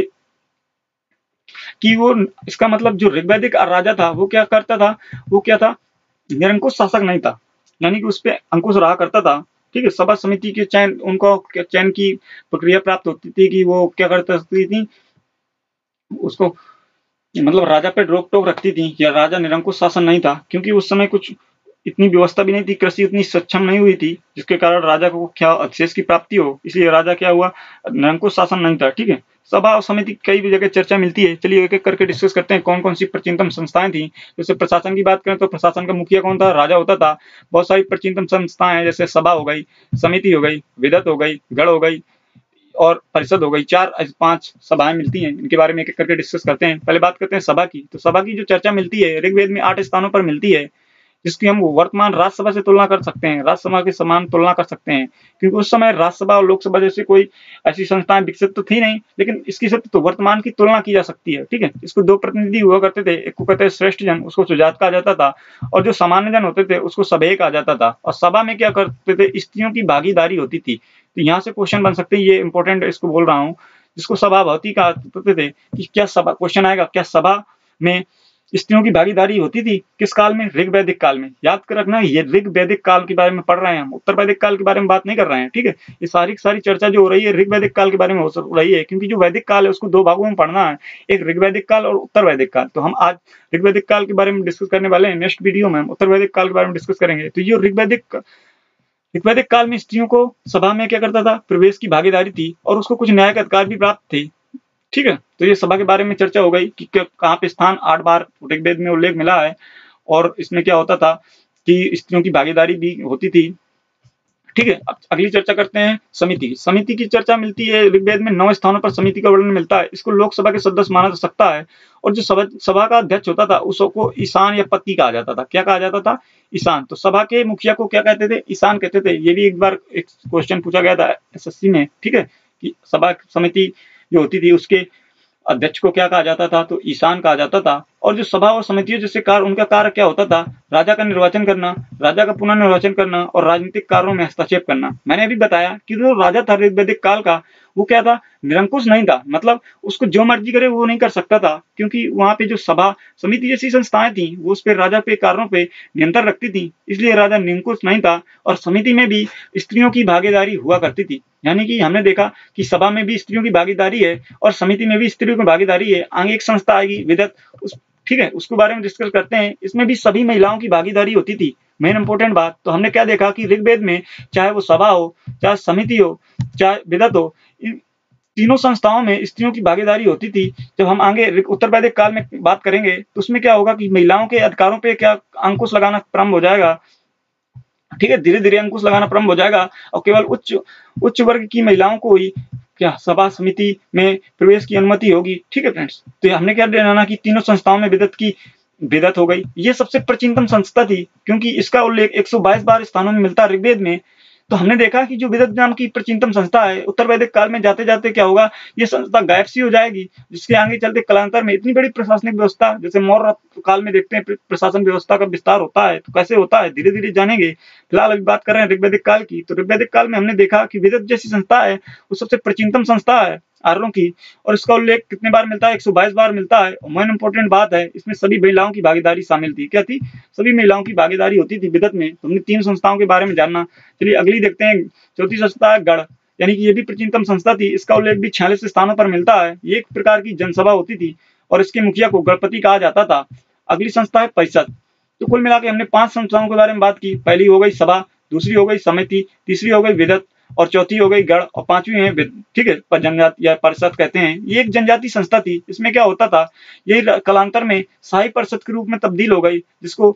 S1: कि वो, इसका मतलब जो ऋग्वैदिक राजा था वो क्या करता था, वो क्या था, निरंकुश शासक नहीं था, यानी कि उस पे अंकुश रहा करता था। ठीक है, सभा समिति के चयन, उनको चयन की प्रक्रिया प्राप्त होती थी कि वो क्या करती थी, उसको मतलब राजा पे रोक टोक रखती थी, या राजा निरंकुश शासन नहीं था, क्योंकि उस समय कुछ इतनी व्यवस्था भी नहीं थी, कृषि उतनी सक्षम नहीं हुई थी, जिसके कारण राजा को क्या अवशेष की प्राप्ति हो, इसलिए राजा क्या हुआ, निरंकुश शासन नहीं था। ठीक है, सभा और समिति कई भी जगह चर्चा मिलती है। चलिए एक एक करके डिस्कस करते हैं कौन कौन सी प्राचीनतम संस्थाएं थी। जैसे प्रशासन की बात करें तो प्रशासन का मुखिया कौन था, राजा होता था। बहुत सारी प्राचीनतम संस्थाएं हैं, जैसे सभा हो गई, समिति हो गई, विदत हो गई, गण हो गई और परिषद हो गई। चार पांच सभाएं मिलती हैं, इनके बारे में एक एक करके डिस्कस करते हैं। पहले बात करते हैं सभा की। तो सभा की जो चर्चा मिलती है ऋग्वेद में आठ स्थानों पर मिलती है, जिसकी हम वर्तमान राज्यसभा से तुलना कर सकते हैं, राज्यसभा के समान तुलना कर सकते हैं, क्योंकि उस समय राज्यसभा और लोकसभा जैसी कोई ऐसी संस्थाएं विकसित तो थी नहीं, लेकिन इसकी से तो वर्तमान की तुलना की जा सकती है। ठीक है, इसको दो प्रतिनिधि हुआ करते थे, एक को कहते हैं श्रेष्ठ जन, उसको सुजात कहा जाता था, और जो सामान्य जन होते थे उसको सभ्य कहा जाता था। और सभा में क्या करते थे, स्त्रियों की भागीदारी होती थी। तो यहाँ से क्वेश्चन बन सकते हैं, ये इंपॉर्टेंट इसको बोल रहा हूँ, जिसको सभापति कहा करते थे, कि क्या सभा, क्वेश्चन आएगा, क्या सभा में स्त्रियों की भागीदारी होती थी, किस काल में, ऋग्वैदिक काल में। याद कर रखना, ये ऋग्वैदिक काल के बारे में पढ़ रहे हैं हम, उत्तर वैदिक काल के बारे में बात नहीं कर रहे हैं। ठीक है, ये सारी सारी चर्चा जो हो रही है ऋग्वैदिक काल के बारे में हो रही है, क्योंकि जो वैदिक काल है उसको दो भागों में पढ़ना है, एक ऋग्वैदिक काल और उत्तर वैदिक काल। तो हम आज ऋग्वैदिक काल के बारे में डिस्कस करने वाले हैं, नेक्स्ट वीडियो में हम उत्तर वैदिक काल के बारे में डिस्कस करेंगे। तो ये ऋग्वैदिक ऋग्वैदिक काल में स्त्रियों को सभा में क्या करता था, प्रवेश की भागीदारी थी, और उसको कुछ न्यायिक अधिकार भी प्राप्त थे। ठीक है, तो ये सभा के बारे में चर्चा हो गई कि कहाँ पे स्थान आठ बार ऋग्वेद में उल्लेख मिला है, और इसमें क्या होता था कि स्त्रियों की भागीदारी भी होती थी। ठीक है, अब अगली चर्चा करते हैं समिति। समिति की चर्चा मिलती है ऋग्वेद में नौ स्थानों पर समिति का वर्णन मिलता है। इसको लोकसभा के सदस्य माना जा सकता है, और जो सभा सभा का अध्यक्ष होता था उसको ईशान या पति कहा जाता था। क्या कहा जाता था, ईशान। तो सभा के मुखिया को क्या कहते थे, ईशान कहते थे। ये भी एक बार एक क्वेश्चन पूछा गया था एसएससी में। ठीक है, कि सभा समिति जो होती थी उसके अध्यक्ष को क्या कहा जाता था, तो ईशान कहा जाता था। और जो सभा और समितियों जैसे कार्य, उनका कार्य क्या होता था, राजा का निर्वाचन करना, राजा का पुनर्निर्वाचन करना और राजनीतिक कार्यों में हस्तक्षेप करना। मैंने अभी बताया कि जो राजा था ऋग्वैदिक काल का, वो क्या था, निरंकुश नहीं था, मतलब उसको जो मर्जी करे वो नहीं कर सकता था, क्योंकि वहां पे जो सभा समिति जैसी संस्थाएं थी वो उस पे राजा पे कार्यों पे नियंत्रण रखती थी, इसलिए राजा निरंकुश नहीं था। और समिति में भी स्त्रियों की भागीदारी हुआ करती थी, यानी कि हमने देखा कि सभा में भी स्त्रियों की भागीदारी है और समिति में भी स्त्रियों की भागीदारी है। आगे एक संस्था आएगी विदत, उस ठीक है, उसके बारे में डिस्कस करते हैं। इसमें भी सभी महिलाओं की भागीदारी होती थी। मेन इंपॉर्टेंट बात, तो हमने क्या देखा कि ऋग्वेद में चाहे वो सभा हो, चाहे समिति हो, चाहे विदत हो, इन तीनों संस्थाओं में स्त्रियों की भागीदारी होती थी। जब हम आगे उत्तर वैदिक काल में बात करेंगे तो उसमें क्या होगा कि महिलाओं के अधिकारों पे क्या अंकुश लगाना प्रारंभ हो जाएगा। ठीक है, धीरे धीरे अंकुश लगाना प्रारंभ हो जाएगा, और केवल उच्च उच्च वर्ग की महिलाओं को ही क्या सभा समिति में प्रवेश की अनुमति होगी। ठीक है फ्रेंड्स, तो हमने क्या जाना कि तीनों संस्थाओं में विदत की विदत हो गई। ये सबसे प्राचीनतम संस्था थी, क्योंकि इसका उल्लेख एक सौ बाईस बार स्थानों में मिलता है ऋग्वेद में। तो हमने देखा कि जो विदत नाम की प्राचीनतम संस्था है, उत्तर वैदिक काल में जाते जाते क्या होगा, ये संस्था गायब सी हो जाएगी, जिसके आगे चलते कालांतर में इतनी बड़ी प्रशासनिक व्यवस्था, जैसे मौर्य काल में देखते हैं प्रशासन व्यवस्था का विस्तार होता है, तो कैसे होता है धीरे धीरे जानेंगे। फिलहाल अभी बात कर रहे हैं ऋग्वैदिक काल की। तो ऋग्वैदिक काल में हमने देखा कि विदत जैसी संस्था है वो सबसे प्राचीनतम संस्था है आर्यों की, और इसका उल्लेख कितने बार मिलता है, एक सौ बाईस बार मिलता है। और मेन इंपॉर्टेंट बात है, इसमें सभी महिलाओं की भागीदारी शामिल थी। क्या थी, सभी महिलाओं की भागीदारी होती थी विदत में। तो हमने तीन संस्थाओं के बारे में जानना। चलिए अगली देखते हैं, चौथी संस्था है गण, यानी कि ये भी प्राचीनतम संस्था थी। इसका उल्लेख भी छियालीस स्थानों पर मिलता है। ये एक प्रकार की जनसभा होती थी और इसके मुखिया को गणपति कहा जाता था। अगली संस्था है परिषद। तो कुल मिलाकर हमने पांच संस्थाओं के बारे में बात की। पहली हो गई सभा, दूसरी हो गई समिति, तीसरी हो गई विदत, और चौथी हो गई गण, और पांचवी है विद। ठीक है, जनजाति या परिषद कहते हैं। ये एक जनजाति संस्था थी। इसमें क्या होता था, ये कालांतर में शाही परिषद के रूप में तब्दील हो गई, जिसको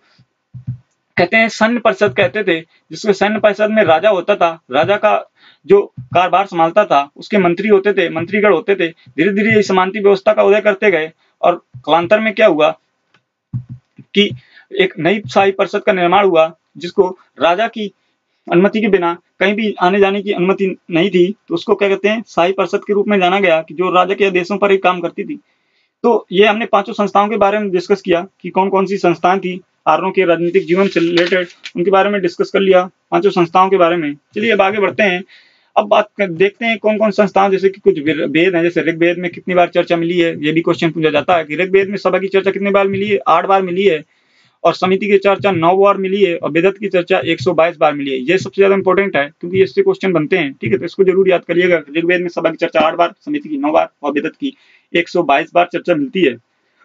S1: कहते हैं सैन्य परिषद कहते थे। जिसके सैन्य परिषद में राजा होता था, राजा का जो कारभार संभालता था, उसके मंत्री होते थे, मंत्रीगण होते थे। धीरे धीरे समानती व्यवस्था का उदय करते गए, और कालांतर में क्या हुआ कि एक नई शाही परिषद का निर्माण हुआ, जिसको राजा की अनुमति के बिना कहीं भी आने जाने की अनुमति नहीं थी, तो उसको क्या कहते हैं, शाही परिषद के रूप में जाना गया, कि जो राजा के आदेशों पर ही काम करती थी। तो ये हमने पांचों संस्थाओं के बारे में डिस्कस किया कि कौन कौन सी संस्थाएं थी, आर्यों के राजनीतिक जीवन से रिलेटेड उनके बारे में डिस्कस कर लिया, पांचों संस्थाओं के बारे में। चलिए अब आगे बढ़ते हैं। अब बात कर, देखते हैं कौन कौन संस्थाएं, जैसे कि कुछ वेद हैं, जैसे ऋग्वेद में कितनी बार चर्चा मिली है, ये भी क्वेश्चन पूछा जाता है कि ऋग्वेद में सभा की चर्चा कितनी बार मिली है, आठ बार मिली है, और समिति की चर्चा नौ बार मिली है, और वेदत की चर्चा एक सौ बाईस बार मिली है। ये सबसे ज्यादा इंपॉर्टेंट है क्योंकि इससे क्वेश्चन बनते हैं, ठीक है, तो इसको जरूर याद करिएगा। ऋग्वेद में सभा की चर्चा आठ बार, समिति की नौ बार, और वेदत की एक सौ बाईस बार चर्चा मिलती है।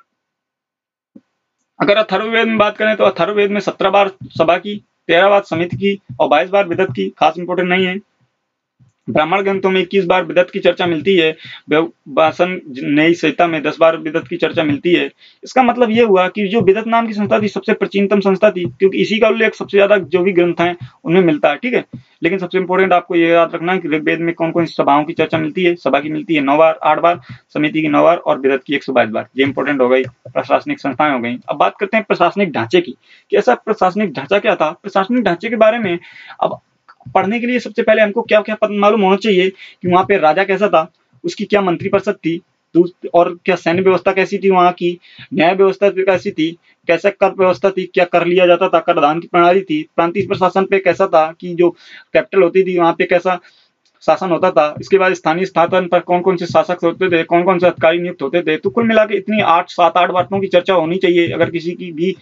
S1: अगर अथर्ववेद में बात करें तो अथर्ववेद में सत्रह बार सभा की, तेरह बार समिति की, और बाईस बार वेदत की, खास इंपोर्टेंट नहीं है। ब्राह्मण ग्रंथों में इक्कीस बार वेदत की चर्चा मिलती है। वासन नई संहिता में दस बार वेदत की चर्चा मिलती है। इसका मतलब ये हुआ कि जो वेदत नाम की संस्था थी सबसे प्राचीनतम संस्था थी, क्योंकि इसी का उल्लेख सबसे ज्यादा जो भी ग्रंथ हैं उनमें मिलता है, ठीक है। लेकिन सबसे इंपॉर्टेंट आपको ये याद रखना है कि ऋग्वेद में कौन कौन सी सभाओं की चर्चा मिलती है। सभा की मिलती है नौ बार, आठ बार, समिति की नौ बार, और वेदत की एक सौ बाईस बार। ये इंपॉर्टेंट हो गई, प्रशासनिक संस्थाएं हो गई। अब बात करते हैं प्रशासनिक ढांचे की, कि ऐसा प्रशासनिक ढांचा क्या था। प्रशासनिक ढांचे के बारे में अब पढ़ने के लिए सबसे पहले हमको क्या क्या मालूम होना चाहिए कि वहां पे राजा कैसा था, उसकी क्या मंत्रिपरिषद थी, और क्या सैन्य व्यवस्था कैसी थी, वहां की न्याय व्यवस्था कैसी थी, कैसा कर व्यवस्था थी, क्या कर लिया जाता था, करदान की प्रणाली थी, प्रांतीय प्रशासन पे कैसा था, कि जो कैपिटल होती थी वहां पे कैसा शासन होता था। इसके बाद स्थानीय स्थापन पर कौन कौन से शासक होते थे, कौन कौन से अधिकारी नियुक्त होते थे। तो कुल मिला के इतनी आठ सात आठ बातों की चर्चा होनी चाहिए अगर किसी की भी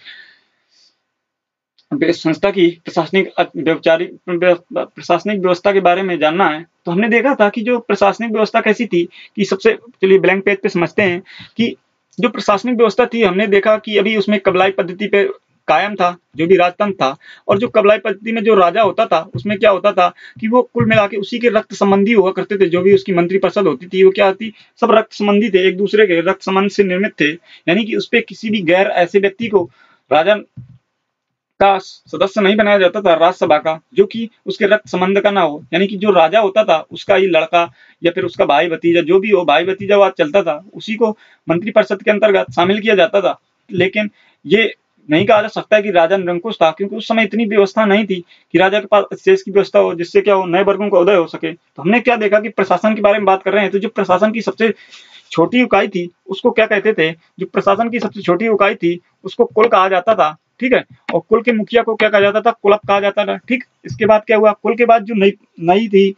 S1: संस्था की प्रशासनिक व्यवचारिक प्रशासनिक व्यवस्था के बारे में जानना है। तो हमने देखा था कि जो प्रशासनिक व्यवस्था कैसी थी, कि सबसे चलिए ब्लैंक पेज पे समझते हैं कि जो प्रशासनिक व्यवस्था थी, हमने देखा कि अभी उसमें कबलाई पद्धति पे कायम था जो भी राजतंत्र था। और जो कबलाई पद्धति में जो राजा होता था उसमें क्या होता था कि वो कुल मिला के उसी के रक्त संबंधी हुआ करते थे। जो भी उसकी मंत्रिपरिषद होती थी वो क्या थी, सब रक्त संबंधी थे, एक दूसरे के रक्त संबंध से निर्मित थे। यानी कि उस पर किसी भी गैर ऐसे व्यक्ति को राजा का सदस्य नहीं बनाया जाता था राज्यसभा का, जो कि उसके रक्त संबंध का ना हो। यानी कि जो राजा होता था उसका ही लड़का या फिर उसका भाई भतीजा, जो भी हो, भाई भतीजा वाद चलता था, उसी को मंत्रिपरिषद के अंतर्गत शामिल किया जाता था। लेकिन ये नहीं कहा जा सकता है कि राजा निरंकुश था, क्योंकि उस समय इतनी व्यवस्था नहीं थी कि राजा के पास शेष की व्यवस्था हो, जिससे क्या हो, नए वर्गों का उदय हो सके। तो हमने क्या देखा कि प्रशासन के बारे में बात कर रहे हैं, तो जो प्रशासन की सबसे छोटी इकाई थी उसको क्या कहते थे, जो प्रशासन की सबसे छोटी इकाई थी उसको कुल कहा जाता था, ठीक है। और कुल के मुखिया को क्या कहा जाता था, कुलप कहा जाता था, ठीक। इसके बाद क्या हुआ, कुल के बाद जो नई नई थी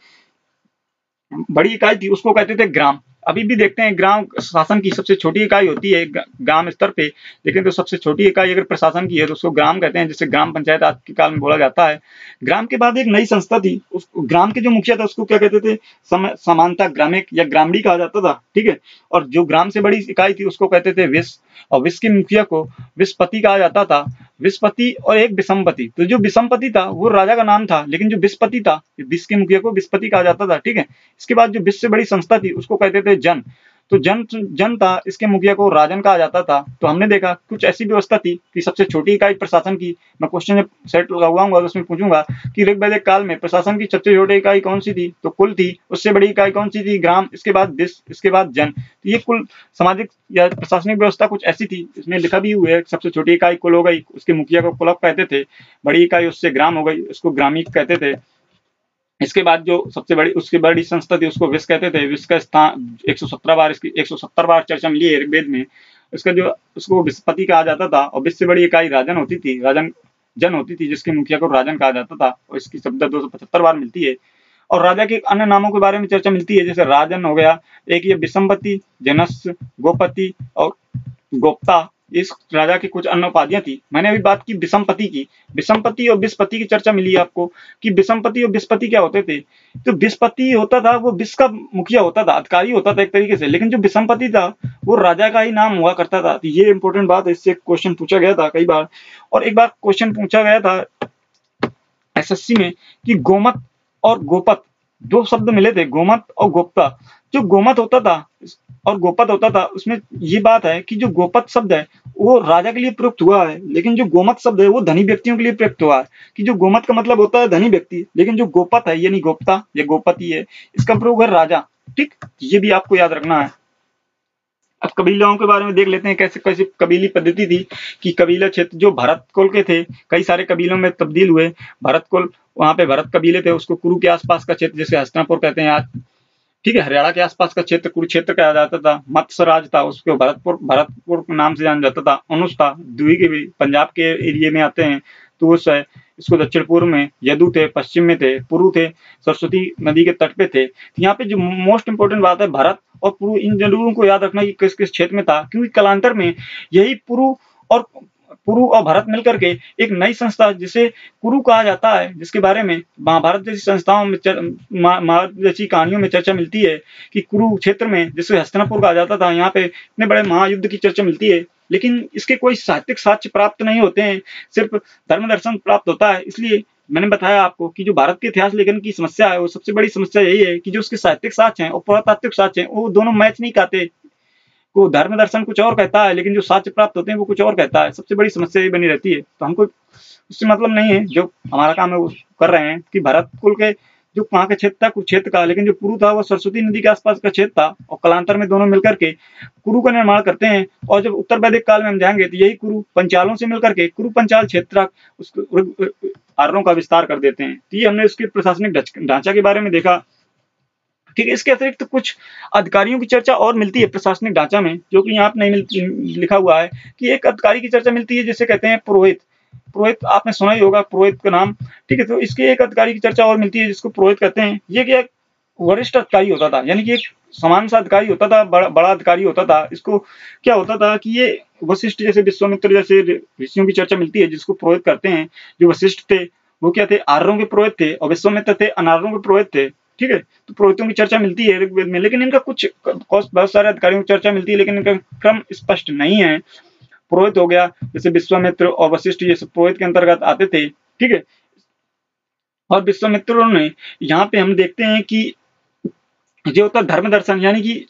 S1: बड़ी इकाई थी उसको कहते थे ग्राम। अभी भी देखते हैं ग्राम शासन की सबसे छोटी इकाई होती है ग्राम स्तर पे, लेकिन तो सबसे छोटी इकाई अगर प्रशासन की है तो उसको ग्राम कहते हैं, जिसे ग्राम पंचायत आज के काल में बोला जाता है। ग्राम के बाद एक नई संस्था थी, उस ग्राम के जो मुखिया था उसको क्या कहते थे, सम, समानता ग्रामिक या ग्रामड़ी कहा जाता था, ठीक है। और जो ग्राम से बड़ी इकाई थी उसको कहते थे विस, और विस के मुखिया को विस्पति कहा जाता था। विस्पति और एक विषमपति, तो जो विषमपति था वो राजा का नाम था, लेकिन जो विस्पति था, विस के मुखिया को विस्पति कहा जाता था, ठीक है। इसके बाद जो विस से बड़ी संस्था थी उसको कहते थे जन, तो जन जन था, इसके मुखिया को राजन कहा जाता था। तो हमने देखा कुछ ऐसी व्यवस्था थी कि सबसे छोटी इकाई प्रशासन की, मैं क्वेश्चन जब सेट लगाऊंगा तो उसमें पूछूंगा कि ऋग्वैदिक काल में प्रशासन की सबसे छोटी इकाई कौन सी थी, तो कुल थी। उससे बड़ी इकाई कौन सी थी, ग्राम। इसके बाद विस, इसके बाद जन। तो ये कुल सामाजिक या प्रशासनिक व्यवस्था कुछ ऐसी थी, इसमें लिखा भी हुआ है सबसे छोटी इकाई कुल हो गई, उसके मुखिया को कुलप कहते थे, बड़ी इकाई उससे ग्राम हो गई, उसको ग्रामीण कहते थे। इसके बाद जो सबसे बड़ी उसकी बड़ी संस्था थी उसको विस कहते थे। विस का स्थान एक सौ सत्रह बार इसकी एक सौ सत्तर बार चर्चा मिली है ऋग्वेद में। इसका जो उसको विस्पति कहा जाता था, और विस से बड़ी इकाई राजन होती थी, राजन जन होती थी, जिसके मुखिया को राजन कहा जाता था, और इसकी शब्द दो सौ पचहत्तर बार मिलती है। और राजा के अन्य नामों के बारे में चर्चा मिलती है, जैसे राजन हो गया, एक ये विषमपति, जनस, गोपति और गोप्ता। इस राजा की कुछ अन्य उपाधियां थी। मैंने अभी बात की विषमपति की। विषमपति और विस्पति की चर्चा मिली है आपको कि विषमपति और विस्पति क्या होते थे। तो विस्पति होता था वो विस का मुखिया होता था, अधिकारी होता था एक तरीके से, लेकिन जो विषमपति था वो राजा का ही नाम हुआ करता था। तो ये इंपॉर्टेंट बात है, इससे क्वेश्चन पूछा गया था कई बार। और एक बार क्वेश्चन पूछा गया था एसएससी में कि गोमत और गोपत दो शब्द मिले थे, गोमत और गोप्ता। जो गोमत होता था और गोपत होता था, उसमें ये बात है कि जो गोपत शब्द है वो राजा के लिए प्रयुक्त हुआ है, लेकिन जो गोमत शब्द है वो धनी व्यक्तियों के लिए प्रयुक्त हुआ है। कि जो गोमत का मतलब होता है धनी व्यक्ति, लेकिन जो गोपत है यानी गोप्ता या गोपति है, इसका प्रयोग है राजा, ठीक। ये भी आपको याद रखना है। अब कबीलों के बारे में देख लेते हैं, कैसे कैसे कबीली पद्धति थी कि कबीला क्षेत्र जो भरत कुल के थे, कई सारे कबीलों में तब्दील हुए। भरत कुल, वहाँ पे भरत कबीले थे, उसको कुरु के आसपास का क्षेत्र जैसे हस्तिनापुर कहते हैं आज, ठीक है, हरियाणा के आसपास का क्षेत्र कुरुक्षेत्र कहा जाता था। मत्स्य राज था, उसको भरतपुर भरतपुर के नाम से जाना जाता था। अनुज था, दुई के भी पंजाब के एरिया में आते हैं, तो उस है इसको दक्षिण पूर्व में। यदु थे, पश्चिम में थे। पुरु थे, सरस्वती नदी के तट पे थे। तो यहाँ पे जो मोस्ट इंपोर्टेंट बात है, भरत और पुरु, इन जरूरों को याद रखना कि किस किस क्षेत्र में था, क्योंकि कालांतर में यही पुरु और पुरु और भरत मिलकर के एक नई संस्था जिसे कुरु कहा जाता है, जिसके बारे में महाभारत जैसी संस्थाओं में महाभारत जैसी कहानियों में चर्चा मिलती है कि कुरुक्षेत्र में, जिसे हस्तिनापुर कहा जाता था, यहाँ पे इतने बड़े महायुद्ध की चर्चा मिलती है। लेकिन इसके कोई साहित्यिक साक्ष्य प्राप्त नहीं होते हैं, सिर्फ धर्म दर्शन प्राप्त होता है। इसलिए मैंने बताया आपको कि जो भारत के इतिहास लेखन की समस्या है, वो सबसे बड़ी समस्या यही है कि जो उसके साहित्यिक साक्ष्य हैं और पुरातात्विक साक्ष्य हैं, वो दोनों मैच नहीं खाते। वो धर्म दर्शन कुछ और कहता है, लेकिन जो साक्ष्य प्राप्त होते हैं वो कुछ और कहता है। सबसे बड़ी समस्या ये बनी रहती है। तो हमको उससे मतलब नहीं है, जो हमारा काम है वो कर रहे हैं कि भरत कुल के जो वहाँ का क्षेत्र था कुरुक्षेत्र का, लेकिन जो कुरु था वो सरस्वती नदी के आसपास का क्षेत्र था, और कालांतर में दोनों मिलकर के कुरु का निर्माण करते हैं। और जब उत्तर वैदिक काल में हम जाएंगे तो यही कुरु पंचालों से मिलकर के कुरु पंचाल क्षेत्र उसको आर्यों का विस्तार कर देते हैं। तो ये हमने उसके प्रशासनिक ढांचा के बारे में देखा। ठीक है, इसके अतिरिक्त तो कुछ अधिकारियों की चर्चा और मिलती है प्रशासनिक ढांचा में, जो कि यहाँ पे नहीं मिलती, लिखा हुआ है कि एक अधिकारी की चर्चा मिलती है जिसे कहते हैं पुरोहित। पुरोहित आपने सुना ही होगा, पुरोहित का नाम, ठीक है। तो इसके एक अधिकारी की चर्चा और मिलती है जिसको पुरोहित कहते हैं। ये क्या वरिष्ठ अधिकारी होता था, यानी कि एक समान सा अधिकारी होता था, बड़ा बड़ा अधिकारी होता था। इसको क्या होता था कि ये वशिष्ठ जैसे, विश्वामित्र जैसे ऋषियों की चर्चा मिलती है जिसको पुरोहित करते हैं। जो वशिष्ठ थे वो क्या थे, आर्यों के पुरोहित थे, और विश्वामित्र थे अनार्यों के पुरोहित थे। ठीक है, तो पुरोहितों की चर्चा मिलती है ऋग्वेद में, लेकिन इनका कुछ बहुत सारे अधिकारियों की चर्चा मिलती है, लेकिन इनका क्रम स्पष्ट नहीं है। पुरोहित हो गया, जैसे विश्वामित्र और वशिष्ठ ये सब पुरोहित के अंतर्गत आते थे। ठीक है, और विश्वामित्रों ने, यहाँ पे हम देखते हैं कि जो होता धर्म दर्शन, यानी कि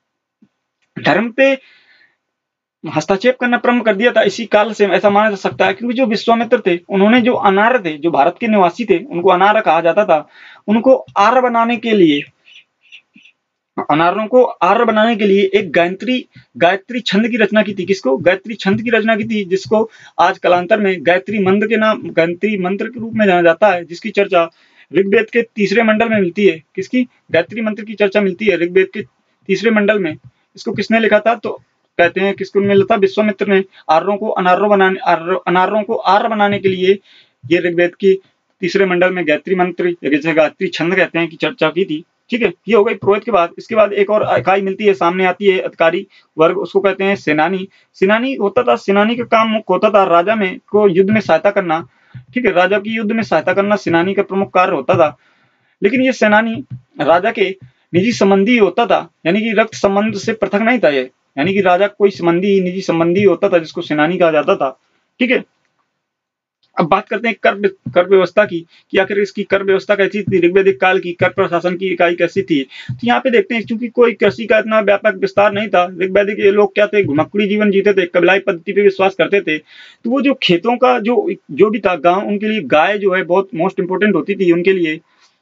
S1: धर्म पे हस्तक्षेप करना प्रारंभ कर दिया था इसी काल से, ऐसा माना जा सकता है। क्योंकि जो विश्वामित्र थे, उन्होंने जो अनार्य थे, जो भारत के निवासी थे, उनको अनार्य कहा जाता था। उनको आर्य बनाने के लिए, अनार्यों को आर्य बनाने के लिए एक गायत्री गायत्री छंद की रचना की थी। किसको? गायत्री छंद की रचना की थी, जिसको आज कालांतर में गायत्री मंत्र के नाम, गायत्री मंत्र के रूप में जाना जाता है, जिसकी चर्चा ऋग्वेद के तीसरे मंडल में मिलती है। किसकी? गायत्री मंत्र की चर्चा मिलती है ऋग्वेद के तीसरे मंडल में। इसको किसने लिखा था? तो कहते हैं किसको मिला था? विश्वामित्र ने आर्यों को अनार्य बनाने, अनार्यों को आर्य बनाने के लिए ये ऋग्वेद की तीसरे मंडल में गायत्री मंत्र, जैसे गायत्री छंद कहते हैं, की चर्चा की थी। ठीक है, ये हो गई पुरोहित के बाद। इसके बाद एक और इकाई मिलती है, सामने आती है अधिकारी वर्ग, उसको कहते हैं सेनानी। सेनानी होता था, सेनानी का काम मुख्य होता था राजा में को युद्ध में सहायता करना। ठीक है, राजा की युद्ध में सहायता करना सेनानी का प्रमुख कार्य होता था। लेकिन ये सेनानी राजा के निजी संबंधी होता था, यानी कि रक्त संबंध से पृथक नहीं था ये, यानी कि राजा कोई संबंधी, निजी संबंधी होता था, जिसको सेनानी कहा जाता था। ठीक है, अब बात करते हैं कर कर व्यवस्था की कि आखिर इसकी कर व्यवस्था कैसी थी, ऋग्वैदिक काल की कर प्रशासन की इकाई कैसी थी। तो यहाँ पे देखते हैं, क्योंकि कोई कृषि का इतना व्यापक विस्तार नहीं था, ऋग्वैदिक ये लोग क्या थे, घुमक्कड़ी जीवन जीते थे, कबीलाई पद्धति पे विश्वास करते थे। तो वो जो खेतों का जो जो भी था गाँव, उनके लिए गाय जो है बहुत मोस्ट इंपोर्टेंट होती थी उनके लिए।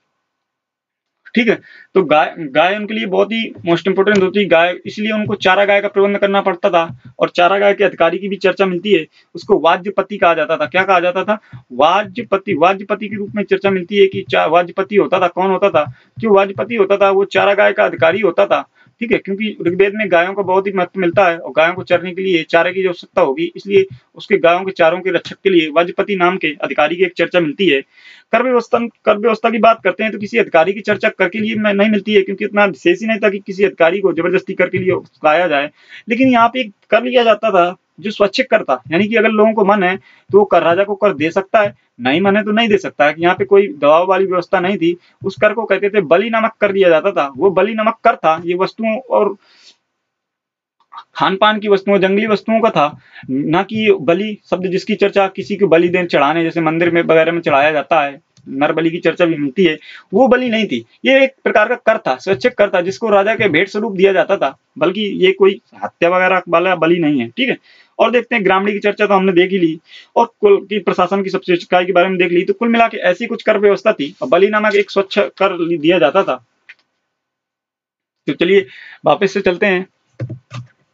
S1: ठीक है, तो गाय गाय उनके लिए बहुत ही मोस्ट इंपोर्टेंट होती है गाय, इसलिए उनको चारा गाय का प्रबंध करना पड़ता था। और चारा गाय के अधिकारी की भी चर्चा मिलती है, उसको वाज्यपति कहा जाता था। क्या कहा जाता था? वाज्यपति। वाज्यपति के रूप में चर्चा मिलती है कि वाज्यपति होता था। कौन होता था? जो वाज्यपति होता था वो चारा गाय का अधिकारी होता था। ठीक है, क्योंकि ऋग्वेद में गायों का बहुत ही महत्व मिलता है, और गायों को चरने के लिए चारे की जो आवश्यकता होगी, इसलिए उसके गायों के चारों के रक्षक के लिए वाजपति नाम के अधिकारी की एक चर्चा मिलती है। कर व्यवस्था कर व्यवस्था की बात करते हैं तो किसी अधिकारी की चर्चा कर के लिए नहीं मिलती है, क्योंकि इतना विशेष ही नहीं था कि किसी अधिकारी को जबरदस्ती कर के लिए लाया जाए। लेकिन यहाँ पे कर लिया जाता था जो स्वैच्छिक कर था, यानी कि अगर लोगों को मन है तो वो कर राजा को कर दे सकता है, नहीं मन है तो नहीं दे सकता है। यहाँ पे कोई दबाव वाली व्यवस्था नहीं थी। उस कर को कहते थे बलि नमक कर दिया जाता था। वो बलि नमक कर था, ये वस्तुओं और खान पान की वस्तुओं, जंगली वस्तुओं का था, ना कि बलि शब्द जिसकी चर्चा किसी को बलि देने चढ़ाने, जैसे मंदिर में वगैरह में चढ़ाया जाता है, नर बलि की चर्चा भी मिलती है, वो बलि नहीं थी। ये एक प्रकार का कर था, स्वैच्छिक कर था, जिसको राजा के भेंट स्वरूप दिया जाता था, बल्कि ये कोई हत्या वगैरह वाला बलि नहीं है। ठीक है, और देखते हैं ग्रामणी की चर्चा तो हमने देख ही ली, और कुल की प्रशासन की सबसे इकाई के बारे में देख ली। तो कुल मिला के ऐसी कुछ कर व्यवस्था थी, और बलि नामक एक स्वच्छ कर दिया जाता था। तो चलिए वापस से चलते हैं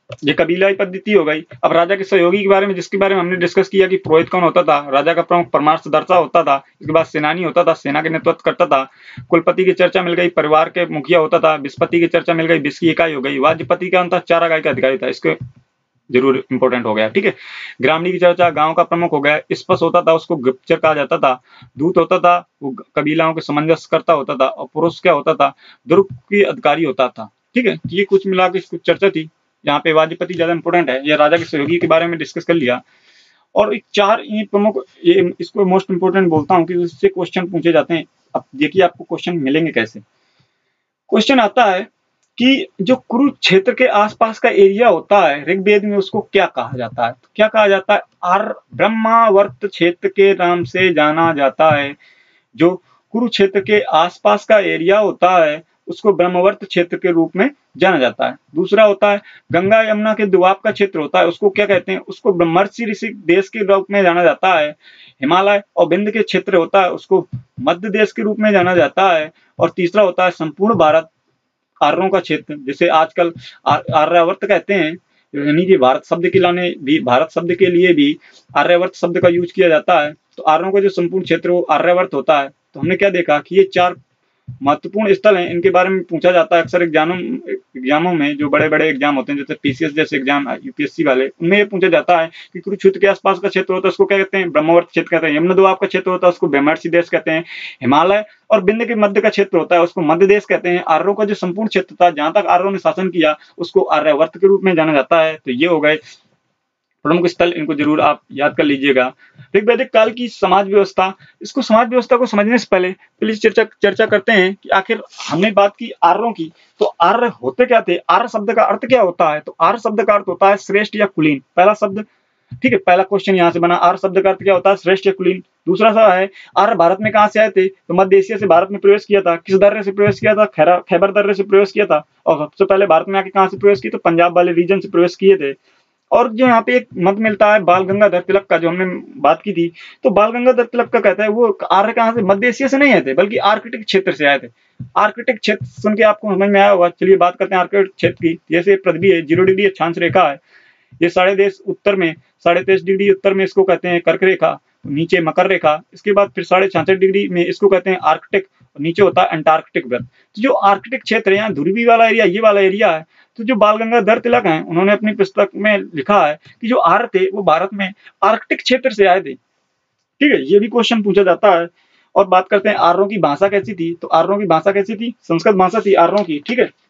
S1: ये कबीलाई पद्धति हो गई। अब राजा के सहयोगी के बारे में, जिसके बारे में हमने डिस्कस किया कि पुरोहित कौन होता था, राजा का प्रमुख परमार्थदर्शी होता था, इसके बाद सेनानी होता था, सेना के नेतृत्व करता था, कुलपति की चर्चा मिल गई, परिवार के मुखिया होता था, विस्पति की चर्चा मिल गई, विष की इकाई हो गई, वाजपति का अंत चारा गाय का अधिकारी था, इसके जरूर इंपॉर्टेंट हो गया, ठीक है। ग्रामीण की चर्चा, गांव का प्रमुख हो गया, स्पष्ट होता था, उसको गुप्तचर कहा जाता था, दूत होता था, वो कबीलाओं के सामंजस्यकर्ता होता था, और पुरुष क्या होता था, दुर्ग की अधिकारी होता था, ठीक है। ये कुछ मिला के कुछ चर्चा थी। यहाँ पे वाजपति ज्यादा इंपॉर्टेंट है, या राजा के सहयोगी के बारे में डिस्कस कर लिया। और एक चार ये प्रमुख, ये इसको मोस्ट इंपोर्टेंट बोलता हूँ कि इससे क्वेश्चन पूछे जाते हैं। अब देखिए आपको क्वेश्चन मिलेंगे कैसे। क्वेश्चन आता है कि जो कुरुक्षेत्र के आसपास का एरिया होता है, ऋग्वेद में उसको क्या कहा जाता है? तो क्या कहा जाता है? आर ब्रह्मावर्त क्षेत्र के नाम से जाना जाता है। जो कुरुक्षेत्र के आसपास का एरिया होता है उसको ब्रह्मवर्त क्षेत्र के रूप में जाना जाता है। दूसरा होता है गंगा यमुना के दुआब का क्षेत्र होता है, उसको क्या कहते हैं? उसको ब्रह्मर्षि ऋषि देश के रूप में जाना जाता है। हिमालय और विंध्य के क्षेत्र होता है, उसको मध्य देश के रूप में जाना जाता है। और तीसरा होता है संपूर्ण भारत आर्यों का क्षेत्र, जिसे आजकल आर्यावर्त कहते हैं, यानी कि भारत शब्द के लाने भी, भारत शब्द के लिए भी आर्यावर्त शब्द का यूज किया जाता है। तो आर्यों का जो संपूर्ण क्षेत्र वो आर्यावर्त होता है। तो हमने क्या देखा कि ये चार महत्वपूर्ण स्थल हैं, इनके बारे में पूछा जाता है अक्सर एग्जामों एग्जामों में। जो बड़े बड़े एग्जाम होते हैं जैसे पीसीएस जैसे एग्जाम, यूपीएससी वाले, उनमें ये पूछा जाता है कि कुरुक्षेत्र के आसपास का क्षेत्र होता है उसको क्या कहते हैं? ब्रह्मवर्त क्षेत्र कहते हैं। यमुना दोआब का क्षेत्र होता है उसको ब्रह्मर्षि देश कहते हैं। हिमालय और विंध्य के मध्य का क्षेत्र होता है उसको मध्य देश कहते हैं। आर्यों का जो संपूर्ण क्षेत्र था, जहां तक आर्यों ने शासन किया, उसको आर्यावर्त के रूप में जाना जाता है। तो ये हो गए प्रमुख स्थल, इनको जरूर आप याद कर लीजिएगा। ऋग्वैदिक काल की समाज व्यवस्था, इसको समाज व्यवस्था को समझने से पहले पहले चर्चा चर्चा करते हैं कि आखिर हमने बात की आर्यों की, तो आर्य होते क्या थे? आर्य शब्द का अर्थ क्या होता है? तो आर्य शब्द का अर्थ होता है श्रेष्ठ या कुलीन। पहला शब्द, ठीक है, पहला क्वेश्चन यहाँ से बना, आर्य शब्द का अर्थ क्या होता है? श्रेष्ठ या कुलीन। दूसरा सा है आर्य भारत में कहाँ से आए थे? तो मध्य एशिया से भारत में प्रवेश किया था। किस दर्रे से प्रवेश किया था? खैबर दर्रे से प्रवेश किया था। और सबसे पहले भारत में आके कहाँ से प्रवेश किया? तो पंजाब वाले रीजन से प्रवेश किए थे। और जो यहाँ पे एक मत मिलता है बाल गंगाधर तिलक का, जो हमने बात की थी, तो बाल गंगाधर तिलक का कहता है वो आर्य कहाँ से? मध्य एशिया से नहीं आए थे, बल्कि आर्कटिक क्षेत्र से आए थे। आर्कटिक क्षेत्र सुन के आपको समझ में आया होगा। चलिए बात करते हैं आर्कटिक क्षेत्र की। जैसे पृथ्वी है, जीरो डिग्री अक्षांश रेखा है, ये साढ़े देश उत्तर में, साढ़े तेईस डिग्री उत्तर में इसको कहते हैं कर्क रेखा, नीचे मकर रेखा, इसके बाद फिर साढ़े छियासठ डिग्री में इसको कहते हैं आर्कटिक, नीचे होता है अंटार्कटिक वृत्त। तो जो आर्कटिक क्षेत्र है, यहाँ ध्रुवी वाला एरिया, ये वाला एरिया है। तो जो बाल गंगाधर तिलक हैं, उन्होंने अपनी पुस्तक में लिखा है कि जो आर्य थे वो भारत में आर्कटिक क्षेत्र से आए थे, ठीक है। ये भी क्वेश्चन पूछा जाता है। और बात करते हैं आर्यों की भाषा कैसी थी। तो आर्यों की भाषा कैसी थी? संस्कृत भाषा थी आर्यों की, ठीक है।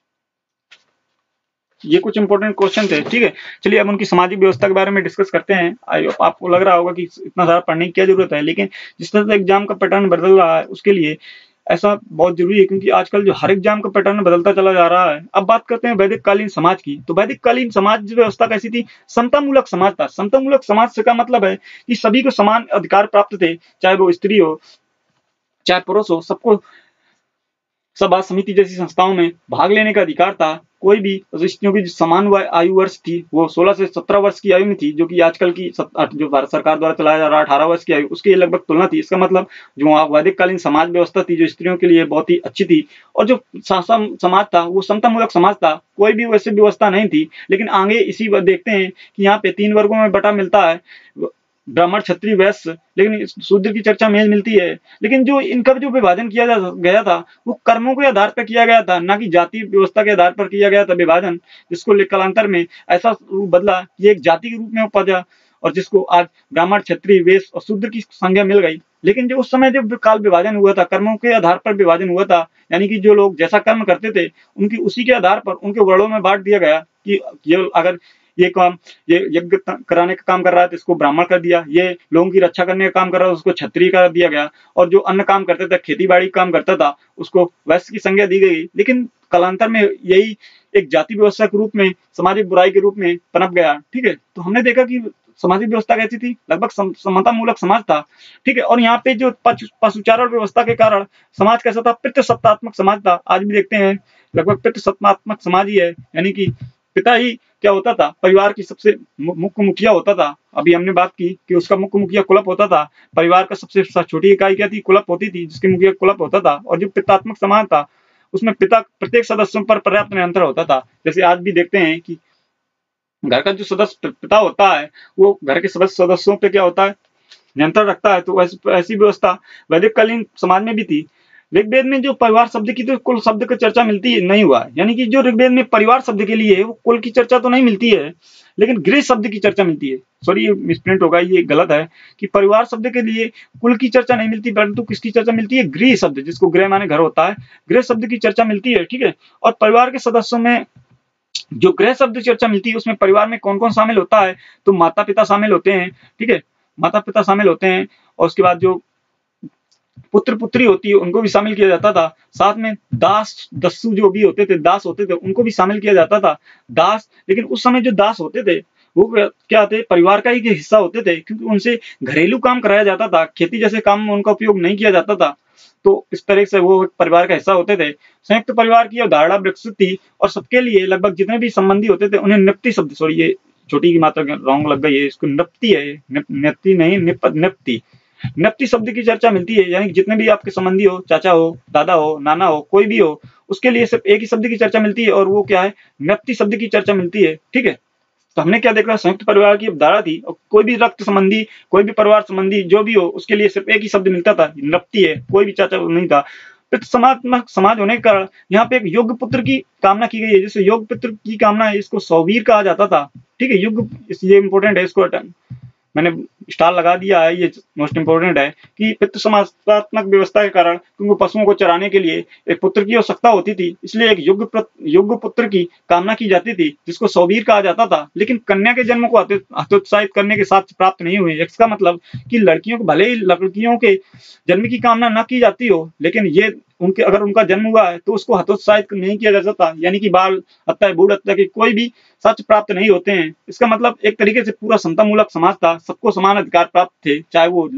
S1: ये कुछ इंपॉर्टेंट क्वेश्चन थे, ठीक है। चलिए अब उनकी सामाजिक व्यवस्था के बारे में डिस्कस करते हैं। आपको लग रहा होगा कि इतना सारा पढ़ने की क्या जरूरत है, लेकिन जिस तरह से एग्जाम का पैटर्न बदल रहा है उसके लिए ऐसा बहुत जरूरी है, क्योंकि आजकल जो हर एग्जाम का पैटर्न बदलता चला जा रहा है। अब बात करते हैं वैदिक कालीन समाज की। तो वैदिक कालीन समाज व्यवस्था कैसी थी? समतामूलक समाज था। समतामूलक समाज से का मतलब है कि सभी को समान अधिकार प्राप्त थे, चाहे वो स्त्री हो चाहे पुरुष हो, सबको सभा समिति जैसी संस्थाओं में भाग लेने का अधिकार था। कोई भी स्त्रियों की समान आयु वर्ष थी वो सोलह से सत्रह वर्ष की आयु में थी, जो कि आजकल की जो भारत सरकार द्वारा चलाया जा रहा है अठारह वर्ष की आयु, उसकी लगभग तुलना थी। इसका मतलब जो वैदिक कालीन समाज व्यवस्था थी, जो स्त्रियों के लिए बहुत ही अच्छी थी, और जो शासन समाज था वो समतामूलक समाज था। कोई भी वैसी व्यवस्था नहीं थी। लेकिन आगे इसी देखते हैं कि यहाँ पे तीन वर्गों में बटा मिलता है, ब्राह्मण, क्षत्रिय, वैश्य, लेकिन शूद्र की चर्चा में मिलती है। लेकिन जो इनका जो विभाजन किया गया था वो कर्मों के आधार पर किया गया था, ना कि जाति व्यवस्था के आधार पर किया गया था विभाजन, जिसको कालांतर में ऐसा रूप बदला कि एक जाति के रूप में उपजा, और जिसको आज ब्राह्मण, क्षत्रिय, वैश्य और शूद्र की संज्ञा मिल गई। लेकिन जो उस समय जब काल विभाजन हुआ था, कर्मों के आधार पर विभाजन हुआ था, यानी कि जो लोग जैसा कर्म करते थे उनकी उसी के आधार पर उनके वर्णों में बांट दिया गया कि ये अगर ये काम ये यज्ञ कराने का काम कर रहा है तो इसको ब्राह्मण कर दिया, ये लोगों की रक्षा करने का काम कर रहा है उसको क्षत्रिय कर दिया गया, और जो अन्य काम करता था, खेती बाड़ी काम करता था, उसको वैश्य की संज्ञा दी गई। लेकिन कालांतर में यही एक जाति व्यवस्था के रूप में, सामाजिक बुराई के रूप में पनप गया, ठीक है। तो हमने देखा कि सामाजिक व्यवस्था कैसी थी? लगभग समतामूलक समाज था, ठीक है। और यहाँ पे जो पशुचारण व्यवस्था के कारण समाज कैसा था? पितृसत्तात्मक समाज था। आज भी देखते हैं लगभग पितृसत्तात्मक समाज ही है, यानी कि पिता ही क्या होता था? परिवार की सबसे मुख्य मुखिया होता था। अभी हमने बात की कि उसका मुख्य मुखिया कुलप होता था। परिवार का सबसे छोटी इकाई क्या थी? कुलप होती थी, जिसकी मुखिया कुलप होता था। और जो पितात्मक समाज था उसमें पिता प्रत्येक सदस्यों पर पर्याप्त नियंत्रण होता था। जैसे आज भी देखते हैं कि घर का जो सदस्य पिता होता है वो घर के सदस्य सदस्यों पे क्या होता है, नियंत्रण रखता है। तो ऐसी ऐसी व्यवस्था वैदिक कालीन समाज में भी थी। ऋग्वेद में जो परिवार शब्द की तो कुल शब्द की चर्चा मिलती है नहीं हुआ है, यानी कि जो ऋग्वेद में परिवार शब्द के लिए वो कुल की चर्चा तो नहीं मिलती है, लेकिन गृह शब्द की चर्चा मिलती है। सॉरी ये मिसप्रिंट होगा, ये गलत है कि परिवार शब्द के लिए कुल की चर्चा नहीं मिलती, परंतु किसकी चर्चा मिलती है, गृह शब्द, जिसको गृह माने घर होता है, गृह शब्द की चर्चा मिलती है। ठीक है, और परिवार के सदस्यों में जो गृह शब्द की चर्चा मिलती है उसमें परिवार में कौन कौन शामिल होता है, तो माता पिता शामिल होते हैं। ठीक है, माता पिता शामिल होते हैं, और उसके बाद जो पुत्र पुत्री होती है उनको भी शामिल किया जाता था। साथ में दास दस्यु जो भी होते थे, दास होते थे, उनको भी शामिल किया जाता था। दास, लेकिन उस समय जो दास होते थे वो क्या थे, परिवार का ही हिस्सा होते थे, क्योंकि उनसे घरेलू काम कराया जाता था, खेती जैसे काम में उनका उपयोग नहीं किया जाता था। तो इस तरह से वो परिवार का हिस्सा होते थे। संयुक्त परिवार की अवधारणा विकसित थी, और सबके लिए लगभग जितने भी संबंधी होते थे उन्हें निप्ति शब्द, सॉरी ये छोटी की मात्रा रॉन्ग लग गई है, इसको निप्ति है, निप्ति नहीं निप्ति निप्ति शब्द की चर्चा मिलती है, यानी जितने भी आपके संबंधी हो, चाचा हो, दादा हो, नाना हो, कोई भी हो, उसके लिए सिर्फ एक ही शब्द की चर्चा मिलती है, और वो क्या है, निप्ति शब्द की चर्चा मिलती है। ठीक है, तो हमने क्या देखा, संयुक्त परिवार की अवधारणा थी, और कोई भी रक्त संबंधी, कोई भी परिवार संबंधी जो भी हो, उसके लिए सिर्फ एक ही शब्द मिलता था, निप्ति है, कोई भी चाचा नहीं था। पितृ समात्मक समाज होने का यहाँ पे एक योग्य पुत्र की कामना की गई है, जैसे योग्य पुत्र की कामना है, इसको सौवीर कहा जाता था। ठीक है, युग ये इंपॉर्टेंट है, इसको मैंने स्टार लगा दिया है, ये मोस्ट इंपोर्टेंट है कि पितृ समाजात्मक व्यवस्था के कारण, क्योंकि पशुओं को चराने के लिए एक पुत्र की आवश्यकता होती थी, इसलिए एक योग्य योग्य पुत्र की कामना की जाती थी, जिसको सौवीर कहा जाता था। लेकिन कन्या के जन्म को हतोत्साहित करने के साथ प्राप्त नहीं हुए। इसका मतलब कि लड़कियों को, भले ही लड़कियों के जन्म की कामना न की जाती हो, लेकिन ये उनके अगर उनका जन्म हुआ है तो उसको हतोत्साहित नहीं किया जा सकता, यानी कि बाल हत्या, बूढ़ हत्या के कोई भी सच प्राप्त नहीं होते हैं। इसका मतलब एक तरीके से पूरा समतामूलक समाज था, सबको समान अधिकार प्राप्त थे, चाहे वो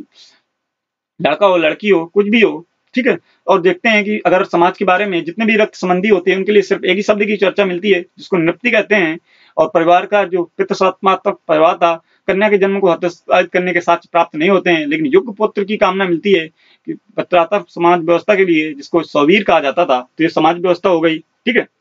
S1: लड़का हो, लड़की हो, कुछ भी हो। ठीक है, और देखते हैं कि अगर समाज के बारे में जितने भी रक्त संबंधी होते हैं उनके लिए सिर्फ एक ही शब्द की चर्चा मिलती है, जिसको निप्ति कहते हैं। और परिवार का जो पितृसत्तात्मक परिवार था, कन्या के जन्म को हतोत्साहित करने के साथ प्राप्त नहीं होते हैं, लेकिन योग्य पुत्र की कामना मिलती है कि पत्रात्मक समाज व्यवस्था के लिए, जिसको सौवीर कहा जाता था। तो ये समाज व्यवस्था हो गई। ठीक है,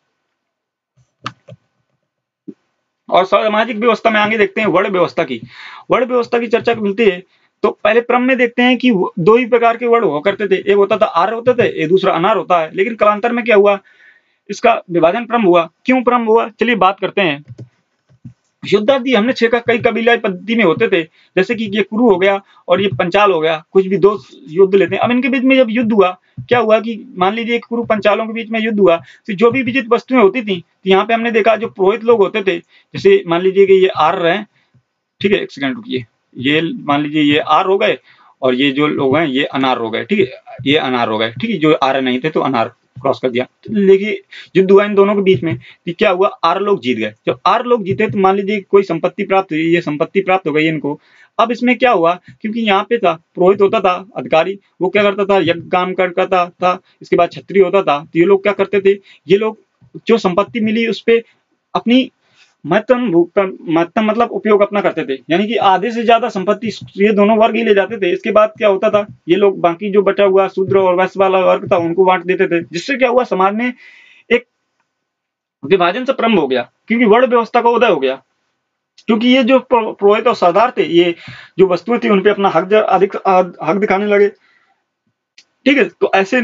S1: और सामाजिक व्यवस्था में आगे देखते हैं वर्ण व्यवस्था की। वर्ण व्यवस्था की चर्चा मिलती है, तो पहले क्रम में देखते हैं कि दो ही प्रकार के वर्ण हुआ करते थे, एक होता था आर्य होते थे, एक दूसरा अनार होता है। लेकिन कालांतर में क्या हुआ, इसका विभाजन क्रम हुआ। क्यों क्रम हुआ, चलिए बात करते हैं। युद्धादि हमने छह का कई कबीला पद्धति में होते थे, जैसे कि ये कुरु हो गया और ये पंचाल हो गया, कुछ भी दो युद्ध लेते हैं। अब इनके बीच में जब युद्ध हुआ, क्या हुआ कि मान लीजिए कुरु पंचालों के बीच में युद्ध हुआ, तो जो भी विजित वस्तुएं होती थी, तो यहाँ पे हमने देखा जो पुरोहित लोग होते थे, जैसे मान लीजिए कि ये आर्य हैं, ठीक है, एक सेकंड रुकिए, ये मान लीजिए ये आर्य हो गए, और ये जो लोग हैं ये अनार हो गए। ठीक है, ये अनार हो गए। ठीक है, जो आर्य नहीं थे तो अनार क्रॉस कर दिया। तो देखिए युद्ध हुआ इन दोनों के बीच में, तो क्या हुआ, आर्य लोग जीत गए। जब आर्य लोग जीते तो मान लीजिए कोई संपत्ति प्राप्त हुई, ये संपत्ति प्राप्त हो गई इनको। अब इसमें क्या हुआ, क्योंकि यहाँ पे था पुरोहित होता था, अधिकारी, वो क्या करता था, यज्ञ काम करता था। इसके बाद क्षत्रिय होता था, तो ये लोग क्या करते थे, ये लोग जो संपत्ति मिली उस पर अपनी महत्तम महत्तम मतलब उपयोग अपना करते थे, यानी कि आधे से ज्यादा संपत्ति ये दोनों वर्ग ही ले जाते थे। इसके बाद क्या होता था, ये लोग बाकी जो बचा हुआ शूद्र और वैश्य वाला वर्ग था उनको बांट देते थे, जिससे क्या हुआ, समाज में एक विभाजन से प्रारंभ हो गया, क्योंकि वर्ण व्यवस्था का उदय हो गया। क्योंकि ये जो पुरोहित और सरदार थे, ये जो वस्तुएं थी उन पे अपना हक अधिक हक दिखाने लगे। ठीक है, तो ऐसे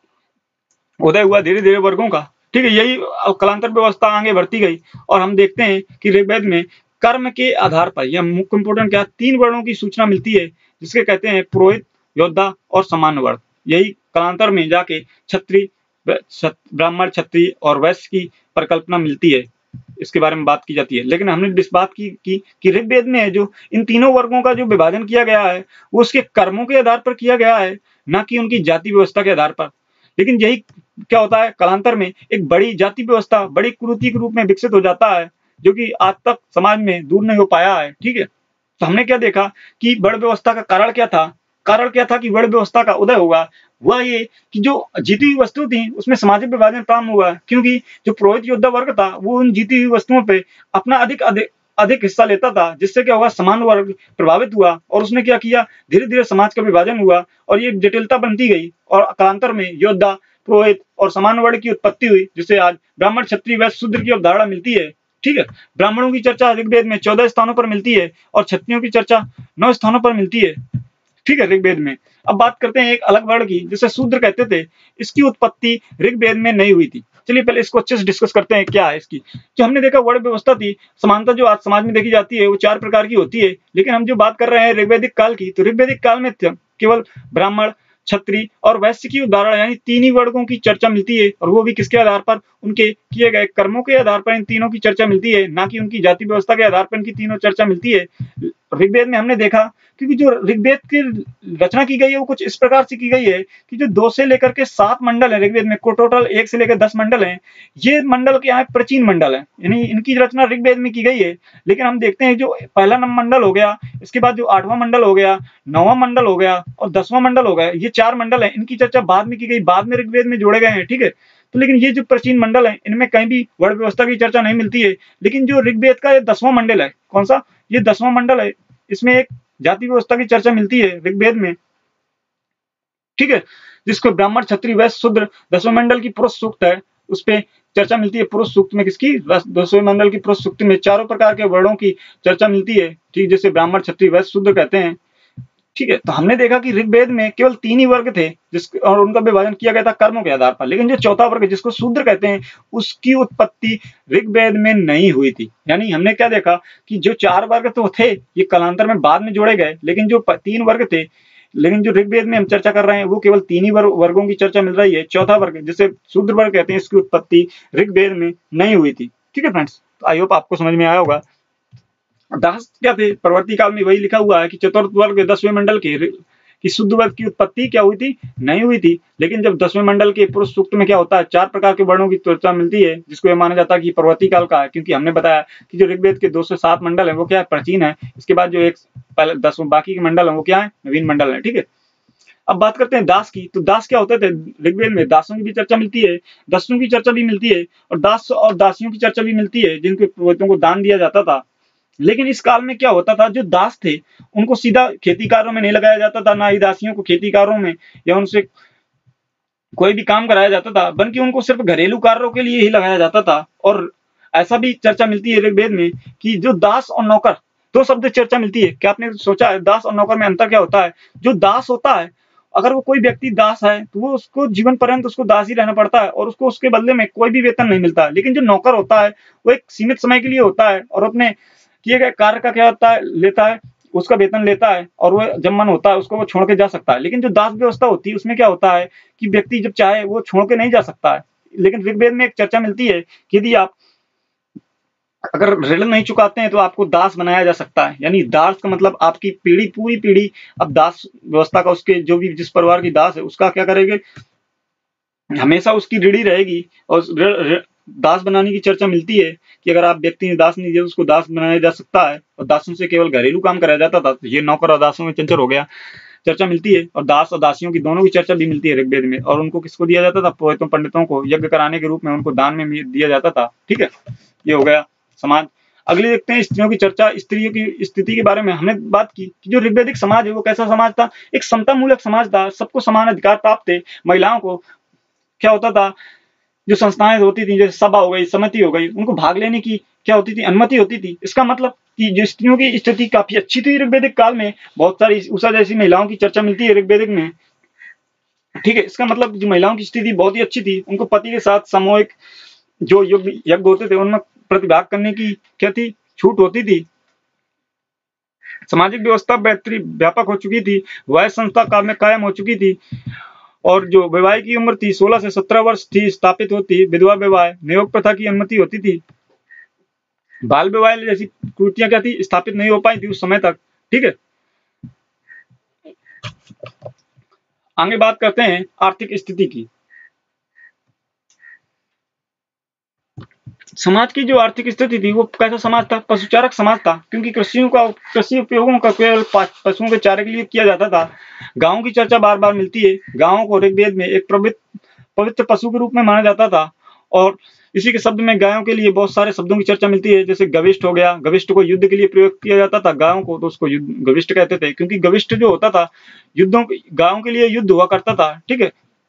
S1: उदय हुआ धीरे धीरे वर्गों का। ठीक है, यही कालांतर व्यवस्था आगे बढ़ती गई, और हम देखते हैं कि ऋग्वेद में कर्म के आधार पर, यह मुख्य इंपोर्टेंट क्या, तीन वर्णों की सूचना मिलती है, जिसके कहते हैं पुरोहित, योद्धा और सामान्य वर्ण। यही कालांतर में जाके क्षत्रिय, ब्राह्मण, क्षत्रिय और वैश्य की परिकल्पना मिलती है, इसके बारे में बात की जाती है। लेकिन हमने इस बात की कि, कि ऋग्वेद में जो इन तीनों वर्गों का जो विभाजन किया गया है वो उसके कर्मों के आधार पर किया गया है, न कि उनकी जाति व्यवस्था के आधार पर। लेकिन यही क्या होता है, कालांतर में एक बड़ी जाति व्यवस्था, बड़ी कुरीति के रूप में विकसित हो जाता है, जो कि आज तक समाज में दूर नहीं हो पाया है। ठीक है, तो हमने क्या देखा कि वर्ण व्यवस्था का कारण क्या था, कारण क्या था कि वर्ण व्यवस्था का उदय होगा, वह ये कि जो जीती हुई वस्तु थी उसमें सामाजिक विभाजन प्रारंभ हुआ, क्योंकि जो पुरोहित योद्धा वर्ग था वो उन जीती हुई वस्तुओं पे अपना अधिक अधिक अधिक हिस्सा लेता था, जिससे क्या हुआ, समान वर्ग प्रभावित हुआ, और उसने क्या किया, धीरे धीरे समाज का विभाजन हुआ, और ये जटिलता बनती गई, और कालांतर में योद्धा, पुरोहित और समान वर्ण की उत्पत्ति हुई, जिसे आज ब्राह्मण, क्षत्रिय, वैश्य, शूद्र की अवधारणा मिलती है। ठीक है। ब्राह्मणों की चर्चा ऋग्वेद में चौदह स्थानों पर मिलती है और क्षत्रियों की चर्चा नौ स्थानों पर मिलती है, ठीक है, ऋग्वेद में। अब बात करते हैं एक अलग वर्ण की जिसे शूद्र कहते थे। इसकी उत्पत्ति ऋग्वेद में नहीं हुई थी। चलिए पहले इसको अच्छे से डिस्कस करते हैं क्या है इसकी। जो हमने देखा वर्ण व्यवस्था थी, समानता जो आज समाज में देखी जाती है वो चार प्रकार की होती है, लेकिन हम जो बात कर रहे हैं ऋग्वैदिक काल की, तो ऋग्वैदिक काल में केवल ब्राह्मण, क्षत्रिय और वैश्य की उदाहरण यानी तीन ही वर्गों की चर्चा मिलती है, और वो भी किसके आधार पर, उनके किए गए कर्मों के आधार पर इन तीनों की चर्चा मिलती है, ना कि उनकी जाति व्यवस्था के आधार पर इनकी तीनों चर्चा मिलती है। ऋग्वेद में हमने देखा, क्योंकि जो ऋग्वेद की रचना की गई है वो कुछ इस प्रकार से की गई है कि जो दो से लेकर के सात मंडल है ऋग्वेद में, टोटल एक से लेकर दस मंडल हैं। ये मंडल क्या है, प्राचीन मंडल है, यानी इनकी रचना ऋग्वेद में की गई है। लेकिन हम देखते हैं जो पहला मंडल हो गया, इसके बाद जो आठवां मंडल हो गया, नौवां मंडल हो गया और दसवां मंडल हो गया, ये चार मंडल है, इनकी चर्चा बाद में की गई, बाद में ऋग्वेद में जोड़े गए हैं, ठीक है। तो लेकिन ये जो प्राचीन मंडल है इनमें कहीं भी वर्ण व्यवस्था की चर्चा नहीं मिलती है। लेकिन जो ऋग्वेद का ये दसवां मंडल है, कौन सा, ये दसवां मंडल है, इसमें एक जाति व्यवस्था की चर्चा मिलती है ऋग्वेद में, ठीक है, जिसको ब्राह्मण, क्षत्रिय, वैश्य, शूद्र दसवें मंडल की पुरुष सूक्त है, उस पे चर्चा मिलती है। पुरुष सूक्त में किसकी, दसवें मंडल की पुरुष सूक्त में चारों प्रकार के वर्णों की चर्चा मिलती है, ठीक, जैसे ब्राह्मण, क्षत्रिय, वैश्य, शूद्र कहते हैं, ठीक है। तो हमने देखा कि ऋग्वेद में केवल तीन ही वर्ग थे जिस और उनका विभाजन किया गया था कर्मों के आधार पर, लेकिन जो चौथा वर्ग जिसको शूद्र कहते हैं उसकी उत्पत्ति ऋग्वेद में नहीं हुई थी। यानी हमने क्या देखा कि जो चार वर्ग तो थे ये कालांतर में बाद में जोड़े गए, लेकिन जो तीन वर्ग थे, लेकिन जो ऋग्वेद में हम चर्चा कर रहे हैं वो केवल तीन ही वर्ग, वर्गों की चर्चा मिल रही है। चौथा वर्ग जिसे शूद्र वर्ग कहते हैं इसकी उत्पत्ति ऋग्वेद में नहीं हुई थी, ठीक है फ्रेंड्स। आई होप आपको समझ में आया होगा। दास क्या थे, परवर्ती काल में वही लिखा हुआ है कि चतुर्थ वर्ग दसवें मंडल के कि शुद्ध वर्ग की उत्पत्ति क्या हुई थी, नहीं हुई थी। लेकिन जब दसवें मंडल के पुरुष सूक्त में क्या होता है, चार प्रकार के वर्णों की चर्चा मिलती है, जिसको यह माना जाता है कि परवर्ती काल का है, क्योंकि हमने बताया कि जो ऋग्वेद के दो सौ सात मंडल है वो क्या है, प्राचीन है। इसके बाद जो एक पहले दस बाकी के मंडल है वो क्या है, नवीन मंडल है, ठीक है। अब बात करते हैं दास की। तो दास क्या होते थे, ऋग्वेद में दासों की भी चर्चा मिलती है, दासों की चर्चा भी मिलती है, और दास और दासियों की चर्चा भी मिलती है, जिनके पुरोहितों को दान दिया जाता था। लेकिन इस काल में क्या होता था, जो दास थे उनको सीधा खेती कार्यों में नहीं लगाया जाता था, ना ही दासियों को खेती कार्यों में या उनसे कोई भी काम कराया जाता था, बल्कि उनको सिर्फ घरेलू कार्यों के लिए ही लगाया जाता था। और ऐसा भी चर्चा मिलती है ऋग्वेद में कि जो दास और नौकर, दो शब्द चर्चा मिलती है। क्या आपने सोचा है दास और नौकर में अंतर क्या होता है? जो दास होता है, अगर वो कोई व्यक्ति दास है तो वो उसको जीवन पर्यंत उसको दास ही रहना पड़ता है और उसको उसके बदले में कोई भी वेतन नहीं मिलता। लेकिन जो नौकर होता है वो एक सीमित समय के लिए होता है और अपने किए गए कार्य का क्या होता है, लेता है, उसका वेतन लेता है, और वो जब मन होता है उसको वो छोड़ के जा सकता है। लेकिन जो दास व्यवस्था होती है उसमें क्या होता है कि व्यक्ति जब चाहे वो छोड़ के नहीं जा सकता है। लेकिन ऋग्वेद में एक चर्चा मिलती है कि यदि आप अगर ऋण नहीं चुकाते हैं तो आपको दास बनाया जा सकता है। यानी दास का मतलब आपकी पीढ़ी, पूरी पीढ़ी अब दास व्यवस्था का, उसके जो भी जिस परिवार की दास है उसका क्या करेंगे, हमेशा उसकी ऋणी रहेगी। और दास बनाने की चर्चा मिलती है कि अगर आप व्यक्ति ने दास नहीं दिया तो उसको दास बनाया जा सकता है, और दासों से केवल घरेलू काम कराया जाता था। तो ये नौकर और दासों में चंचल हो गया, चर्चा मिलती है। और दास और दासियों की दोनों की चर्चा भी मिलती है ऋग्वेद में। और उनको किसको दिया जाता था, पुरोहितों पंडितों को यज्ञ कराने के रूप में उनको दान में दिया जाता था, ठीक है। ये हो गया समाज। अगले देखते हैं स्त्रियों की चर्चा। स्त्रियों की स्थिति के बारे में हमने बात की कि जो ऋग्वैदिक समाज है वो कैसा समाज था, एक समता मूलक समाज था, सबको समान अधिकार प्राप्त थे। महिलाओं को क्या होता था, जो संस्थाएं होती थी जैसे सभा हो गई, समिति हो गई, उनको भाग लेने की क्या होती थी, अनुमति होती थी। इसका मतलब कि जो स्त्रियों की स्थिति काफी अच्छी थी ऋग्वैदिक काल में। बहुत सारी उषा जैसी महिलाओं की चर्चा मिलती है ऋग्वैदिक में, ठीक है। इसका मतलब जो महिलाओं की स्थिति बहुत ही अच्छी थी, उनको पति के साथ सामूहिक जो यज्ञ होते थे उनमें प्रतिभाग करने की क्या थी, छूट होती थी। सामाजिक व्यवस्था बेहतरी व्यापक हो चुकी थी, वह संस्था काल में कायम हो चुकी थी। और जो विवाह की उम्र थी सोलह से सत्रह वर्ष थी, स्थापित होती। विधवा विवाह, नियोग प्रथा की अनुमति होती थी। बाल विवाह जैसी कृतियां क्या थी, स्थापित नहीं हो पाई थी उस समय तक, ठीक है। आगे बात करते हैं आर्थिक स्थिति की। समाज की जो आर्थिक स्थिति थी वो कैसा समाज था, पशुचारक समाज था, क्योंकि कृषियों का कृषि उपयोगों का केवल पशुओं के चारे के लिए किया जाता था। गांवों की चर्चा बार बार मिलती है। गांवों को ऋग्वेद में एक पवित्र पवित्र पशु के रूप में माना जाता था। और इसी के शब्द में गायों के लिए बहुत सारे शब्दों की चर्चा मिलती है, जैसे गविष्ठ हो गया। गविष्ठ को युद्ध के लिए प्रयोग किया जाता था, गायों को तो उसको गविष्ठ कहते थे, क्योंकि गविष्ठ जो होता था युद्धों गायों के लिए युद्ध हुआ करता था, ठीक है।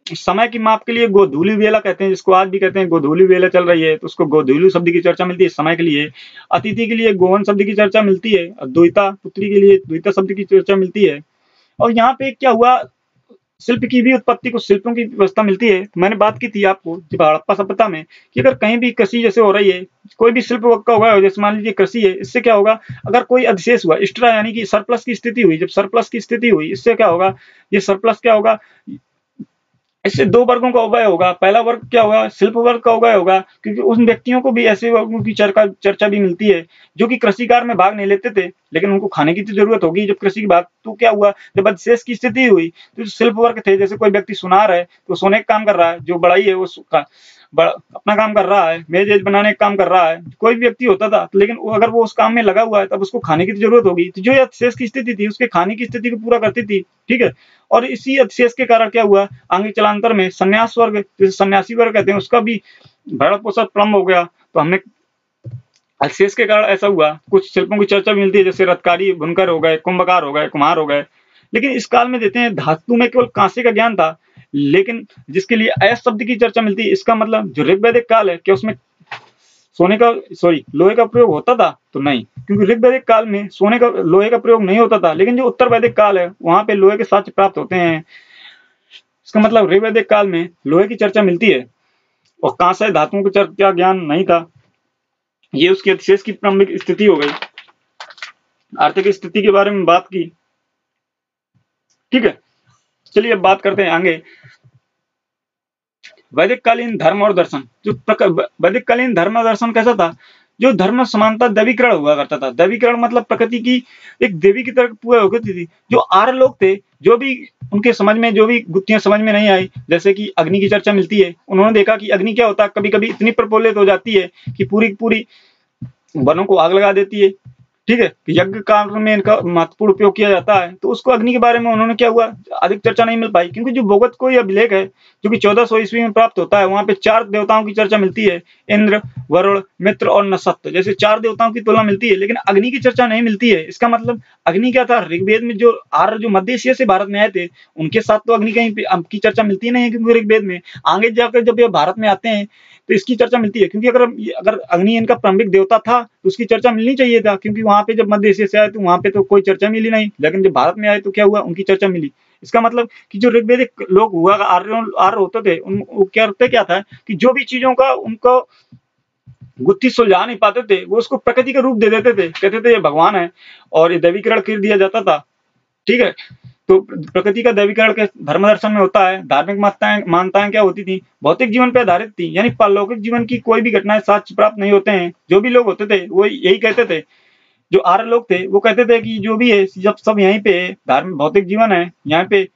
S1: समय की माप के लिए गोधूली वेला कहते हैं, जिसको आज भी कहते हैं गोधूली वेला चल रही है, तो उसको गोधूली शब्द की चर्चा मिलती है समय के लिए। अतिथि के लिए गोवन शब्द की चर्चा मिलती है। द्विता पुत्री के लिए द्विता शब्द की चर्चा मिलती है। और यहाँ पे क्या हुआ, शिल्प की भी उत्पत्ति को शिल्पों की व्यवस्था मिलती है। मैंने बात की थी आपको जब हड़प्पा सभ्यता में कि अगर कहीं भी कृषि जैसे हो रही है, कोई भी शिल्प का होगा, जैसे मान लीजिए कृषि है, इससे क्या होगा, अगर कोई अधिशेष हुआ, एक्स्ट्रा यानी कि सरप्लस की स्थिति हुई, जब सरप्लस की स्थिति हुई, इससे क्या होगा, ये सरप्लस क्या होगा, इससे दो वर्गों का उभय होगा। पहला वर्ग क्या होगा, शिल्प वर्ग का उभय होगा, क्योंकि उन व्यक्तियों को भी ऐसे वर्गों की चर्चा चर्चा भी मिलती है जो कि कृषि कार्य में भाग नहीं लेते थे, लेकिन उनको खाने की तो जरूरत होगी जब कृषि की बात। तो क्या हुआ, जब अधिशेष की स्थिति हुई तो जो शिल्प वर्ग थे, जैसे कोई व्यक्ति सुनार है तो सोने का काम कर रहा है, जो बड़ाई है वो बड़ा अपना काम कर रहा है, मेज एज बनाने का काम कर रहा है, कोई भी व्यक्ति होता था, लेकिन वो अगर वो उस काम में लगा हुआ है तब उसको खाने की तो जरूरत होगी, तो जो अधिशेष की स्थिति थी उसके खाने की स्थिति को पूरा करती थी। ठीक है, और इसी अधिशेष के कारण क्या हुआ, आगे चलांतर में संन्यास वर्ग, जिसे सन्यासी वर्ग कहते हैं, उसका भी भरण पोषण प्रारंभ हो गया। तो हमने अधिशेष के कारण ऐसा हुआ। कुछ शिल्पों की चर्चा भी मिलती है, जैसे रथकारी, बुनकर हो गए, कुंभकार हो गए, कुम्हार हो गए। लेकिन इस काल में देते हैं धातु में केवल कांसे का ज्ञान था, लेकिन जिसके लिए अयस्क शब्द की चर्चा मिलती है। इसका मतलब जो ऋग्वैदिक काल है, क्या उसमें सोने का सॉरी लोहे का प्रयोग होता था? तो नहीं, क्योंकि ऋग्वैदिक काल में सोने का लोहे का प्रयोग नहीं होता था, लेकिन जो उत्तर वैदिक काल है वहां पे लोहे के साक्ष्य प्राप्त होते हैं। इसका मतलब ऋग्वैदिक काल में लोहे की चर्चा मिलती है और कांस्य धातुओं की चर्चा ज्ञान नहीं था। ये उसके अधिशेष की प्रारंभिक स्थिति हो गई। आर्थिक स्थिति के बारे में बात की। ठीक है, चलिए अब बात करते हैं आगे वैदिक कालीन धर्म और दर्शन। जो वैदिक कालीन धर्म और दर्शन कैसा था, जो धर्म समानता दैवीकरण हुआ करता था। दैवीकरण मतलब प्रकृति की एक देवी की तरह पूजा होती थी। जो आर्य लोग थे, जो भी उनके समझ में जो भी गुत्थियां समझ में नहीं आई, जैसे कि अग्नि की चर्चा मिलती है, उन्होंने देखा कि अग्नि क्या होता है, कभी कभी इतनी प्रज्वलित हो जाती है कि पूरी पूरी वनों को आग लगा देती है। ठीक है, यज्ञ कार्य में इनका महत्वपूर्ण उपयोग किया जाता है। तो उसको अग्नि के बारे में उन्होंने क्या हुआ, अधिक चर्चा नहीं मिल पाई, क्योंकि जो भगवत को यह अभिलेख है जो कि चौदह सौ ईस्वी में प्राप्त होता है, वहां पे चार देवताओं की चर्चा मिलती है, इंद्र, वरुण, मित्र और नसत्त जैसे चार देवताओं की तुलना मिलती है, लेकिन अग्नि की चर्चा नहीं मिलती है। इसका मतलब अग्नि क्या था, ऋग्वेद में जो आर्य जो मध्य एशिया से भारत में आए थे, उनके साथ तो अग्नि कहीं की चर्चा मिलती नहीं है, क्योंकि ऋग्वेद में आगे जाकर जब ये भारत में आते हैं तो इसकी चर्चा मिलती है। क्योंकि अगर अगर अग्नि इनका प्रारंभिक देवता था तो उसकी चर्चा मिलनी चाहिए था, क्योंकि वहां पे जब मध्य एशिया से आए तो वहां पे तो कोई चर्चा मिली नहीं, लेकिन जब भारत में आए तो क्या हुआ, उनकी चर्चा मिली। इसका मतलब कि जो ऋग्वेदिक लोग हुआ आर्य आर्य होते थे, उन क्या करते क्या था कि जो भी चीजों का उनको गुत्थी सुलझा नहीं पाते थे, वो उसको प्रकृति का रूप दे देते थे, कहते थे ये भगवान है, और ये दैवीकरण कर दिया जाता था। ठीक है, तो प्रकृति का दैवीकरण के धर्म दर्शन में होता है। धार्मिक मान्यताएं मान्यताएं क्या होती थी, भौतिक जीवन पर आधारित थी, यानी पारलौकिक जीवन की कोई भी घटनाएं साक्ष्य प्राप्त नहीं होते हैं। जो भी लोग होते थे वो यही कहते थे, जो आर्य लोग थे वो कहते थे कि जो भी है जब सब यहीं पे धार्मिक भौतिक जीवन है, यहाँ पे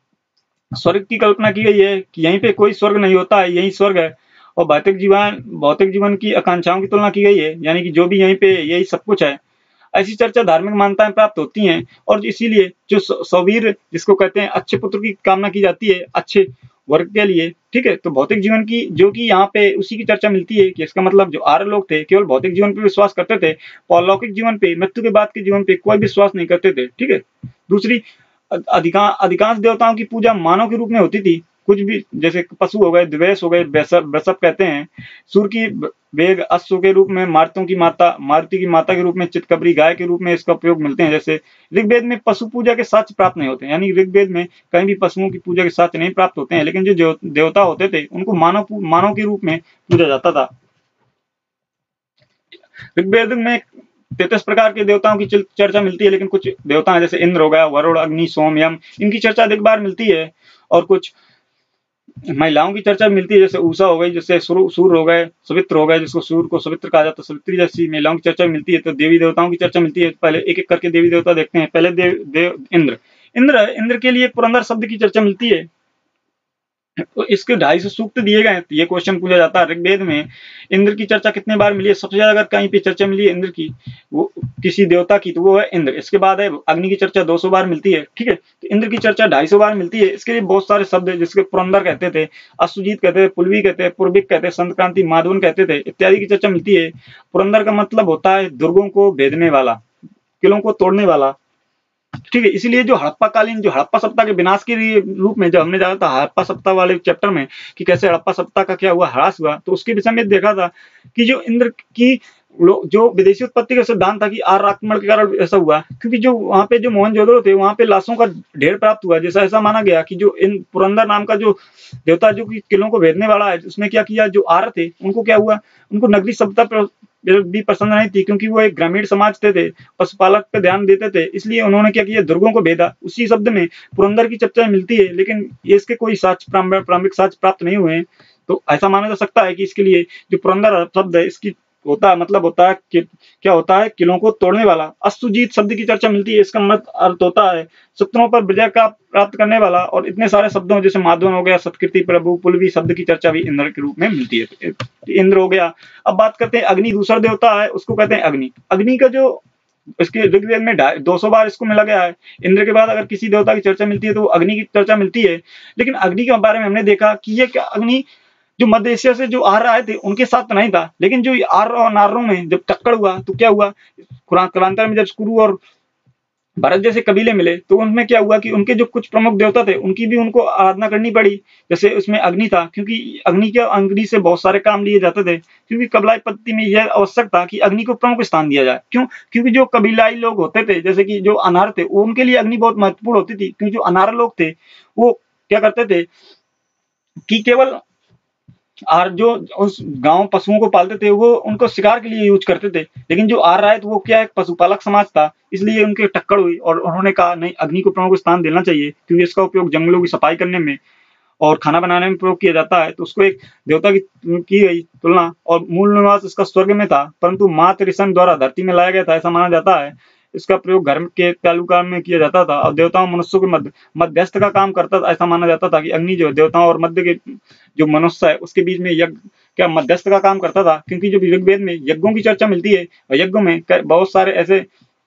S1: स्वर्ग की कल्पना की गई है कि यहीं पे कोई स्वर्ग नहीं होता है, यही स्वर्ग है। और भौतिक जीवन भौतिक जीवन की आकांक्षाओं की तुलना की गई है, यानी कि जो भी यहीं पे यही सब कुछ है। ऐसी चर्चा धार्मिक मान्यताएं प्राप्त होती हैं, और इसीलिए जो सौवीर जिसको कहते हैं अच्छे पुत्र की कामना की जाती है अच्छे वर्ग के लिए। ठीक है, तो भौतिक जीवन की जो कि यहाँ पे उसी की चर्चा मिलती है कि इसका मतलब जो आर्य लोग थे केवल भौतिक जीवन पे विश्वास करते थे, पारलौकिक जीवन पे, मृत्यु के बाद के जीवन पे कोई विश्वास नहीं करते थे। ठीक है, दूसरी अधिकांश अधिकांश देवताओं की पूजा मानव के रूप में होती थी। कुछ भी जैसे पशु हो गए, द्वेष हो गए, वृषभ कहते हैं, सूर्य की वेग, अश्व के रूप में, मारुतों की माता मारुति की माता के रूप में, चितकबरी गाय के रूप में इसका उपयोग मिलते हैं। जैसे ऋग्वेद में पशु पूजा के साक्ष्य प्राप्त नहीं होते, यानी ऋग्वेद में कहीं भी पशुओं की पूजा के साक्ष्य नहीं प्राप्त होते हैं, लेकिन जो देवता होते थे उनको मानव मानव के रूप में पूजा जाता था। ऋग्वेद में तैंतीस प्रकार के देवताओं की चर्चा मिलती है, लेकिन कुछ देवता हैं जैसे इंद्र हो गया, वरुण, अग्नि, सोम, यम, इनकी चर्चा अधिक बार मिलती है। और कुछ महिलाओं की चर्चा मिलती है, जैसे उषा हो गई, जैसे सूर्य हो गए, सवित्र हो गए, जिसको सूर्य को सवित्र कहा जाता है, सवित्री जैसी महिलाओं की चर्चा मिलती है। तो देवी देवताओं की चर्चा मिलती है। पहले एक एक करके देवी देवता देखते हैं। पहले देव देव इंद्र इंद्र इंद्र के लिए पुरंदर शब्द की चर्चा मिलती है। तो इसके ढाई सौ सूक्त दिए गए हैं। तो ये क्वेश्चन पूछा जाता है ऋग्वेद में इंद्र की चर्चा कितने बार मिली है। सबसे ज्यादा अगर कहीं पे चर्चा मिली है इंद्र की, वो किसी देवता की, तो वो है इंद्र। इसके बाद है अग्नि की चर्चा दो सौ बार मिलती है। ठीक है, तो इंद्र की चर्चा ढाई सौ बार मिलती है। इसके लिए बहुत सारे शब्द है, जिसके पुरंदर कहते थे, अश्वजीत कहते थे, पुलवी कहते हैं, पूर्विक कहते हैं, संतक्रांति, माधवन कहते थे, इत्यादि की चर्चा मिलती है। पुरंदर का मतलब होता है दुर्गों को भेदने वाला, किलों को तोड़ने वाला। ठीक है। इसीलिए जो हड़प्पा कालीन, जो हड़प्पा सभ्यता के विनाश के लिए रूप में जब हमने जाना था हड़प्पा सभ्यता वाले चैप्टर में कि कैसे हड़प्पा सभ्यता का क्या हुआ, ह्रास हुआ, तो उसके विषय में देखा था कि जो इंद्र की जो विदेशी उत्पत्ति का सिद्धांत था कि आर्य आक्रमण के कारण ऐसा हुआ, क्योंकि जो वहां पे जो मोहनजोदड़ो थे वहां पे लाशों का ढेर प्राप्त हुआ, जैसा ऐसा माना गया कि जो इन पुरंदर नाम का जो देवता जो कि किलों को भेदने वाला है, उसने क्या किया, जो आर्य थे उनको क्या हुआ, उनको नगरी सभ्यता पर भी पसंद नहीं थी, क्योंकि वो एक ग्रामीण समाज थे, थे पशुपालक पे ध्यान देते थे, इसलिए उन्होंने क्या किया, दुर्गों को भेदा। उसी शब्द में पुरंदर की चर्चा मिलती है, लेकिन इसके कोई साक्ष्य प्रारंभिक साक्ष्य प्राप्त नहीं हुए हैं। तो ऐसा माना जा सकता है कि इसके लिए जो पुरंदर शब्द है इसकी होता है मतलब होता है कि क्या होता है, किलों को तोड़ने वाला। अश्वजीत शब्द की चर्चा मिलती है, इसका मत अर्थ होता है शत्रुओं पर विजय का प्राप्त करने वाला। और इतने सारे शब्दों जैसे माधवन हो गया, सत्कृति प्रभु, पुलवी शब्द की चर्चा भी इंद्र के रूप में मिलती है। इंद्र हो गया। अब बात करते हैं अग्नि, दूसरा देवता है उसको कहते हैं अग्नि। अग्नि का जो इसके ऋग्वेद में दो सौ बार इसको मिला गया है। इंद्र के बाद अगर किसी देवता की चर्चा मिलती है तो अग्नि की चर्चा मिलती है। लेकिन अग्नि के बारे में हमने देखा कि ये क्या, अग्नि जो मध्य एशिया से जो आर्य आए थे उनके साथ नहीं था, लेकिन जो आर्य और नार्यों में जब टक्कर हुआ तो क्या हुआ, कालांतर में जब कुरु और भरत जैसे कबीले मिले तो उनमें क्या हुआ कि उनके जो कुछ प्रमुख देवता थे उनकी भी उनको आराधना करनी पड़ी। जैसे उसमें अग्नि था, क्योंकि अग्नि के अग्नि से बहुत सारे काम लिए जाते थे, क्योंकि कबीलाई पद्धति में यह आवश्यक था कि अग्नि को प्रमुख स्थान दिया जाए। क्यों? क्योंकि जो कबीलाई लोग होते थे, जैसे कि जो अनार थे, वो उनके लिए अग्नि बहुत महत्वपूर्ण होती थी, क्योंकि जो अनार लोग थे वो क्या करते थे कि केवल और जो उस गांव पशुओं को पालते थे वो उनको शिकार के लिए यूज करते थे। लेकिन जो आर्य आए तो वो क्या, एक पशुपालक समाज था, इसलिए उनके टक्कर हुई और उन्होंने कहा नहीं, अग्नि को प्रमुख स्थान देना चाहिए, क्योंकि इसका उपयोग जंगलों की सफाई करने में और खाना बनाने में प्रयोग किया जाता है। तो उसको एक देवता की की गई तुलना, और मूल निवास इसका स्वर्ग में था, परंतु मातृ ऋषि द्वारा धरती में लाया गया था, ऐसा माना जाता है। इसका प्रयोग घर के चालू काम में किया जाता था और देवताओं मनुष्यों के मध्य मध्यस्थ का काम करता था। ऐसा माना जाता था कि अग्नि जो देवताओं और मध्य के जो मनुष्य है उसके बीच में यज्ञ क्या मध्यस्थ का काम करता था, क्योंकि जो ऋग्वेद में यज्ञों की चर्चा मिलती है और यज्ञों में बहुत सारे ऐसे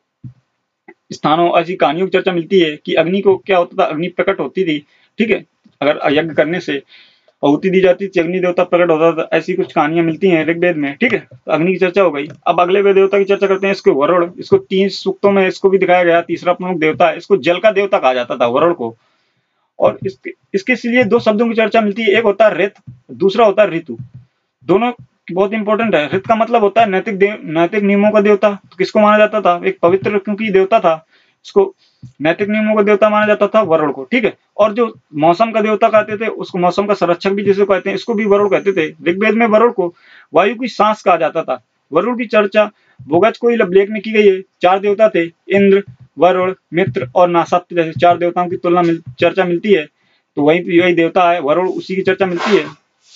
S1: स्थानों ऐसी कहानियों की चर्चा मिलती है कि अग्नि को क्या होता था, अग्नि प्रकट होती थी। ठीक है, अगर यज्ञ करने से आहुति दी जाती थी, अग्नि देवता प्रकट होता था, ऐसी कुछ कहानियां मिलती हैं ऋग्वेद में। ठीक है, तो अग्नि की चर्चा हो गई। अब अगले वे देवता की चर्चा करते हैं, इसको वरुण। इसको तीन सूक्तों में इसको भी दिखाया गया, तीसरा प्रमुख देवता है, इसको जल का देवता कहा जाता था वरुण को। और इसके इसके लिए दो शब्दों की चर्चा मिलती है, एक होता है ऋत, दूसरा होता है ऋतु। दोनों बहुत इंपॉर्टेंट है। ऋत का मतलब होता है नैतिक देव, नैतिक नियमों का देवता। तो किसको माना जाता था, एक पवित्र क्योंकि देवता था, इसको नैतिक नियमों का देवता माना जाता था वरुण को। ठीक है, और जो मौसम का देवता कहते थे उसको मौसम का संरक्षक भी जिसे कहते हैं, इसको भी वरुण कहते थे। ऋग्वेद में वरुण को वायु की सांस कहा जाता था। वरुण की चर्चा भोगज को लेख में की गई है। चार देवता थे, इंद्र, वरुण, मित्र और नासत्य, जैसे चार देवताओं की तुलना मिल, चर्चा मिलती है। तो वही वही देवता है वरुण, उसी की चर्चा मिलती है।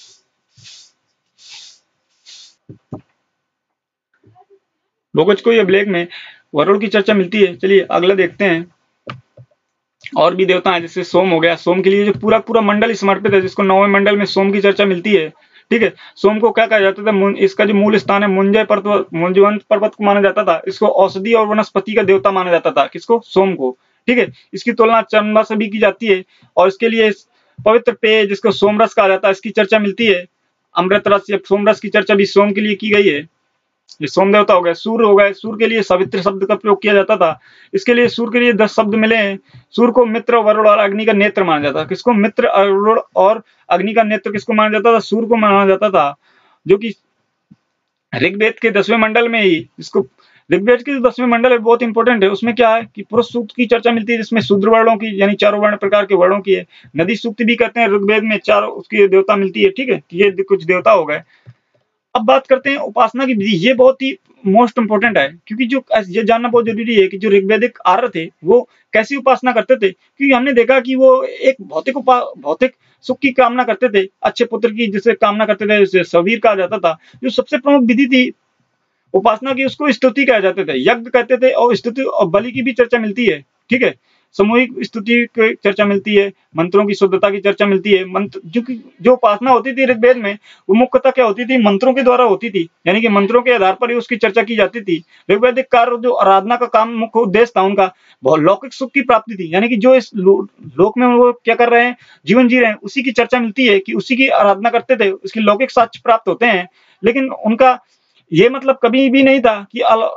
S1: भोगज को लेख में वरुण की चर्चा मिलती है। चलिए अगला देखते हैं। और भी देवता हैं, जैसे सोम हो गया। सोम के लिए जो पूरा पूरा मंडल समर्पित है, जिसको नौवें मंडल में सोम की चर्चा मिलती है। ठीक है, सोम को क्या कहा जाता था, इसका जो मूल स्थान है मुंजय पर्वत, मुंजवंत पर्वत को माना जाता था। इसको औषधि और वनस्पति का देवता माना जाता था। किसको, सोम को। ठीक है, इसकी तुलना चंद्रमा से भी की जाती है और इसके लिए पवित्र पेय जिसको सोमरस कहा जाता है, इसकी चर्चा मिलती है। अमृत रस या सोमरस की चर्चा भी सोम के लिए की गई है। ये सोम देवता हो गए। सूर्य हो गए, सूर्य के लिए सवित्र शब्द का प्रयोग किया जाता था। इसके लिए सूर्य के लिए दस शब्द मिले हैं। सूर्य को मित्र, वरुण और अग्नि का नेत्र माना जाता था। किसको, मित्र, वरुण और अग्नि का नेत्र किसको माना जाता था, सूर्य को माना जाता था, जो कि ऋग्वेद के दसवें मंडल में ही, इसको ऋग्वेद के दसवें मंडल है, बहुत इंपॉर्टेंट है। उसमें क्या है कि पुरुष सूक्त की चर्चा मिलती है, जिसमें शूद्र वर्णों की यानी चारों वर्ण प्रकार के वर्णों की है। नदी सूक्त भी कहते हैं, ऋग्वेद में चार उसकी देवता मिलती है। ठीक है, ये कुछ देवता हो गए। अब बात करते हैं उपासना की विधि। ये बहुत ही मोस्ट इंपोर्टेंट है, क्योंकि जो ये जानना बहुत जरूरी है कि जो ऋग्वेदिक आर्य थे वो कैसी उपासना करते थे। क्योंकि हमने देखा कि वो एक भौतिक भौतिक सुख की कामना करते थे, अच्छे पुत्र की जिसे कामना करते थे, जिसे सवीर कहा जाता था। जो सबसे प्रमुख विधि थी उपासना की, उसको स्तुति कहा जाते थे, यज्ञ कहते थे, और स्तुति और बलि की भी चर्चा मिलती है। ठीक है, सामूहिक स्तुति की चर्चा मिलती है, मंत्रों की शुद्धता की चर्चा मिलती है। मंत्र जो जो उपासना होती थी ऋग्वेद में, वो मुख्यतः क्या होती थी, मंत्रों के द्वारा होती थी, यानी कि मंत्रों के आधार पर ही उसकी चर्चा की जाती थी। ऋग्वेदिक कार्य जो आराधना का काम मुख्य उद्देश्य था उनका, बहुत लौकिक सुख की प्राप्ति थी, यानी कि जो इस लोक में वो क्या कर रहे हैं, जीवन जी रहे हैं, उसी की चर्चा मिलती है कि उसी की आराधना करते थे, उसकी लौकिक साक्ष्य प्राप्त होते हैं। लेकिन उनका ये मतलब कभी भी नहीं था कि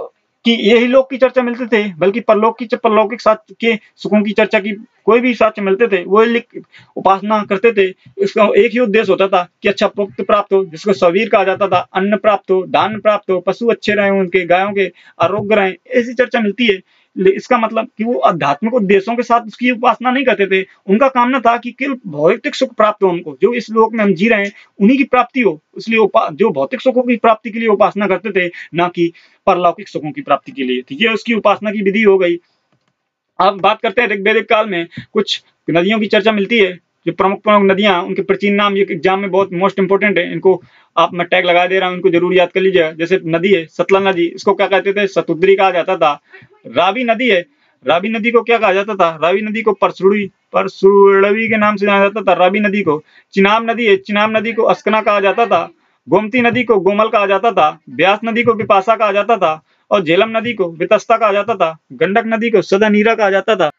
S1: कि यही लोक की चर्चा मिलते थे, बल्कि परलोक की परलौकिक साथ के सुखों की चर्चा की कोई भी साक्ष्य मिलते थे वो लिख उपासना करते थे। इसका एक ही उद्देश्य होता था कि अच्छा पुत्र प्राप्त हो, जिसको सवीर कहा जाता था, अन्न प्राप्त हो, दान प्राप्त हो, पशु अच्छे रहे उनके, गायों के आरोग्य रहे, ऐसी चर्चा मिलती है। इसका मतलब कि वो आध्यात्मिक उद्देश्यों के साथ उसकी उपासना नहीं करते थे। उनका कामना था कि केवल भौतिक सुख प्राप्त हो हमको, जो इस लोक में हम जी रहे हैं उन्हीं की प्राप्ति हो, इसलिए जो भौतिक सुखों की प्राप्ति के लिए उपासना करते थे, ना कि परलौकिक सुखों की प्राप्ति के लिए। तो ये उसकी उपासना की विधि हो गई। अब बात करते हैं ऋग्वेदिक काल में कुछ नदियों की चर्चा मिलती है, जो प्रमुख प्रमुख नदियां, उनके प्राचीन नाम ये एग्जाम में बहुत मोस्ट इंपोर्टेंट है, इनको आप मैं टैग लगा दे रहा हूं, इनको जरूर याद कर लीजिएगा। जैसे नदी है सतलज नदी, इसको क्या कहते थे, शतुद्री कहा जाता था। रावी नदी है, रावी नदी को क्या कहा जाता था, रावी नदी को परसुड़ी परसुड़वी के नाम से जाना जाता था रावी नदी को। चिनाब नदी है, चिनाब नदी को अस्कना कहा जाता था। गोमती नदी को गोमल कहा जाता था। ब्यास नदी को विपाशा कहा जाता था और झेलम नदी को वितस्ता कहा जाता था। गंडक नदी को सदानीरा कहा जाता था।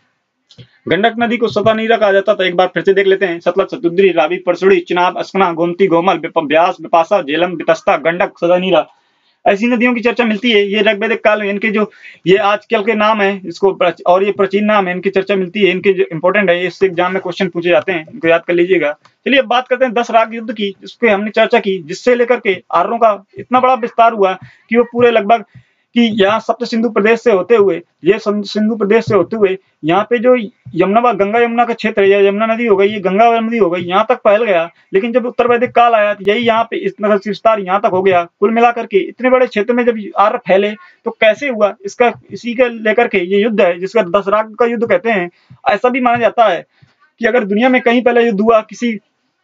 S1: गंडक नदी को सदानीरा कहा जाता था। एक बार फिर से देख लेते हैं, सतलज, शतुद्री, रावी, परसुड़ी, चिनाब, अस्कना, गोमती, गोमल, ब्यास, विपाशा, झेलम, वितस्ता, गंडक, सदानीरा, ऐसी नदियों की चर्चा मिलती है। ये ऋग्वेदिक काल में इनके जो ये आजकल के नाम है इसको और ये प्राचीन नाम है, इनकी चर्चा मिलती है, इनके जो इंपॉर्टेंट है, इससे एग्जाम में क्वेश्चन पूछे जाते हैं, इनको याद कर लीजिएगा। चलिए अब बात करते हैं दस राग युद्ध की, जिसपे हमने चर्चा की, जिससे लेकर के आर्यों का इतना बड़ा विस्तार हुआ कि वो पूरे लगभग कि यहाँ सप्त सिंधु प्रदेश से होते हुए, ये सिंधु प्रदेश से होते हुए यहाँ पे जो यमुना गंगा यमुना का क्षेत्र है, या यमुना नदी हो गई, ये गंगा नदी हो गई, यहाँ तक फैल गया। लेकिन जब उत्तर वैदिक काल आया तो यही यहाँ पे इस तरह से विस्तार यहाँ तक हो गया। कुल मिलाकर के इतने बड़े क्षेत्र में जब आर्य फैले तो कैसे हुआ, इसका इसी के लेकर के ये युद्ध है, जिसका दस राग का युद्ध कहते हैं। ऐसा भी माना जाता है कि अगर दुनिया में कहीं पहले युद्ध हुआ किसी,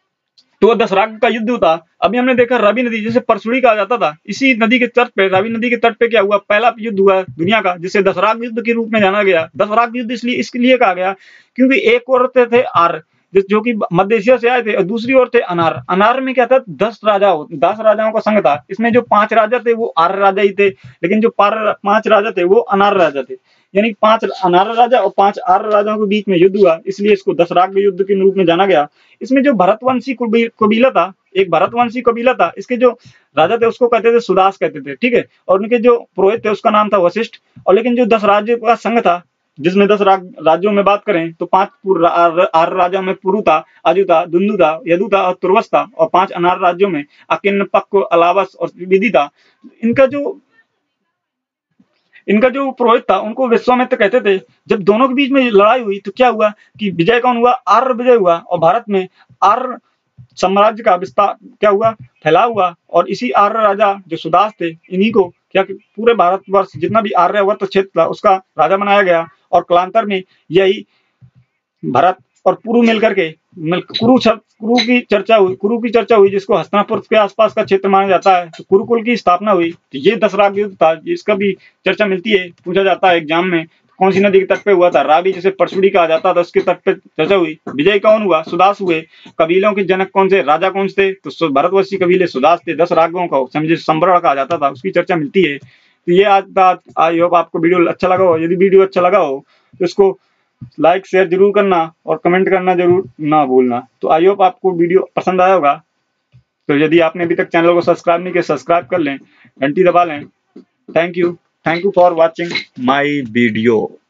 S1: तो दस राग का युद्ध था। अभी हमने देखा रावी नदी, जिसे परसुड़ी कहा जाता था, इसी नदी के तट पे, रावी नदी के तट पे क्या हुआ, पहला युद्ध हुआ दुनिया का, जिसे दस राग युद्ध के रूप में जाना गया। दस राग युद्ध इसलिए इसके लिए कहा गया क्योंकि एक ओर थे आर्य जो कि मध्य एशिया से आए थे, और दूसरी ओर थे अनार। अनार में क्या था, दस राजा दस राजाओं का संघ था। इसमें जो पांच राजा थे वो आर्य राजा ही थे, लेकिन जो पांच राजा थे वो अनार राजा थे, यानी पांच अनार राजा और पांच आर्य राजाओं के बीच में युद्ध हुआ, इसलिए इसको दस राग युद्ध के रूप में जाना गया। इसमें जो भरतवंशी कबीला था, एक भरतवंशी कबीला था, इसके जो राजा थे उसको कहते थे सुदास कहते थे, ठीक है, और उनके जो पुरोहित थे उसका नाम था वशिष्ठ। और लेकिन जो दस राज्यों का संघ था, जिसमें दस राज्यों में बात करें तो पांच आर्य राज्यों में पुरु था, अजु था, दुंदु था, यदु था और तुर्वस था, और पांच अनार राज्यों में अकिन्न, पक्व, अलावस और विधि था। इनका जो इनका जो पुरोहित था उनको विश्वामित्र कहते थे। जब दोनों के बीच में लड़ाई हुई तो क्या हुआ कि विजय कौन हुआ, आर्य विजय हुआ, और भारत में आर्य साम्राज्य का विस्तार क्या हुआ, फैलाव हुआ। और इसी आर्य राजा जो सुदास थे, इन्हीं को क्या पूरे भारतवर्ष जितना भी आर्यवर्त क्षेत्र था उसका राजा बनाया गया। और कालांतर में यही भारत और कुरु मिलकर के कुरु कुरु की चर्चा हुई कुरु की चर्चा हुई जिसको हस्तिनापुर के आसपास का क्षेत्र माना जाता है, तो कुरुकुल की स्थापना हुई। तो ये दस राग युद्ध था, इसका भी चर्चा मिलती है, पूछा जाता है एग्जाम में, कौन सी नदी के तट पे हुआ था, रावी जिसे परसुड़ी कहा जाता था उसके तट पे चर्चा हुई। विजय कौन हुआ, सुदास हुए। कबीलों के जनक कौन से, राजा कौन से, तो भारतवर्षीय कबीले सुदास थे। दस रागों को समझे संवरण कहा जाता था, उसकी चर्चा मिलती है। तो ये आज था, आई होप आपको वीडियो अच्छा लगा हो। यदि वीडियो अच्छा लगा हो तो इसको लाइक शेयर जरूर करना और कमेंट करना जरूर ना भूलना। तो आई होप आपको वीडियो पसंद आया होगा। तो यदि आपने अभी तक चैनल को सब्सक्राइब नहीं किया, सब्सक्राइब कर लें, घंटी दबा लें। Thank you thank you for watching my video.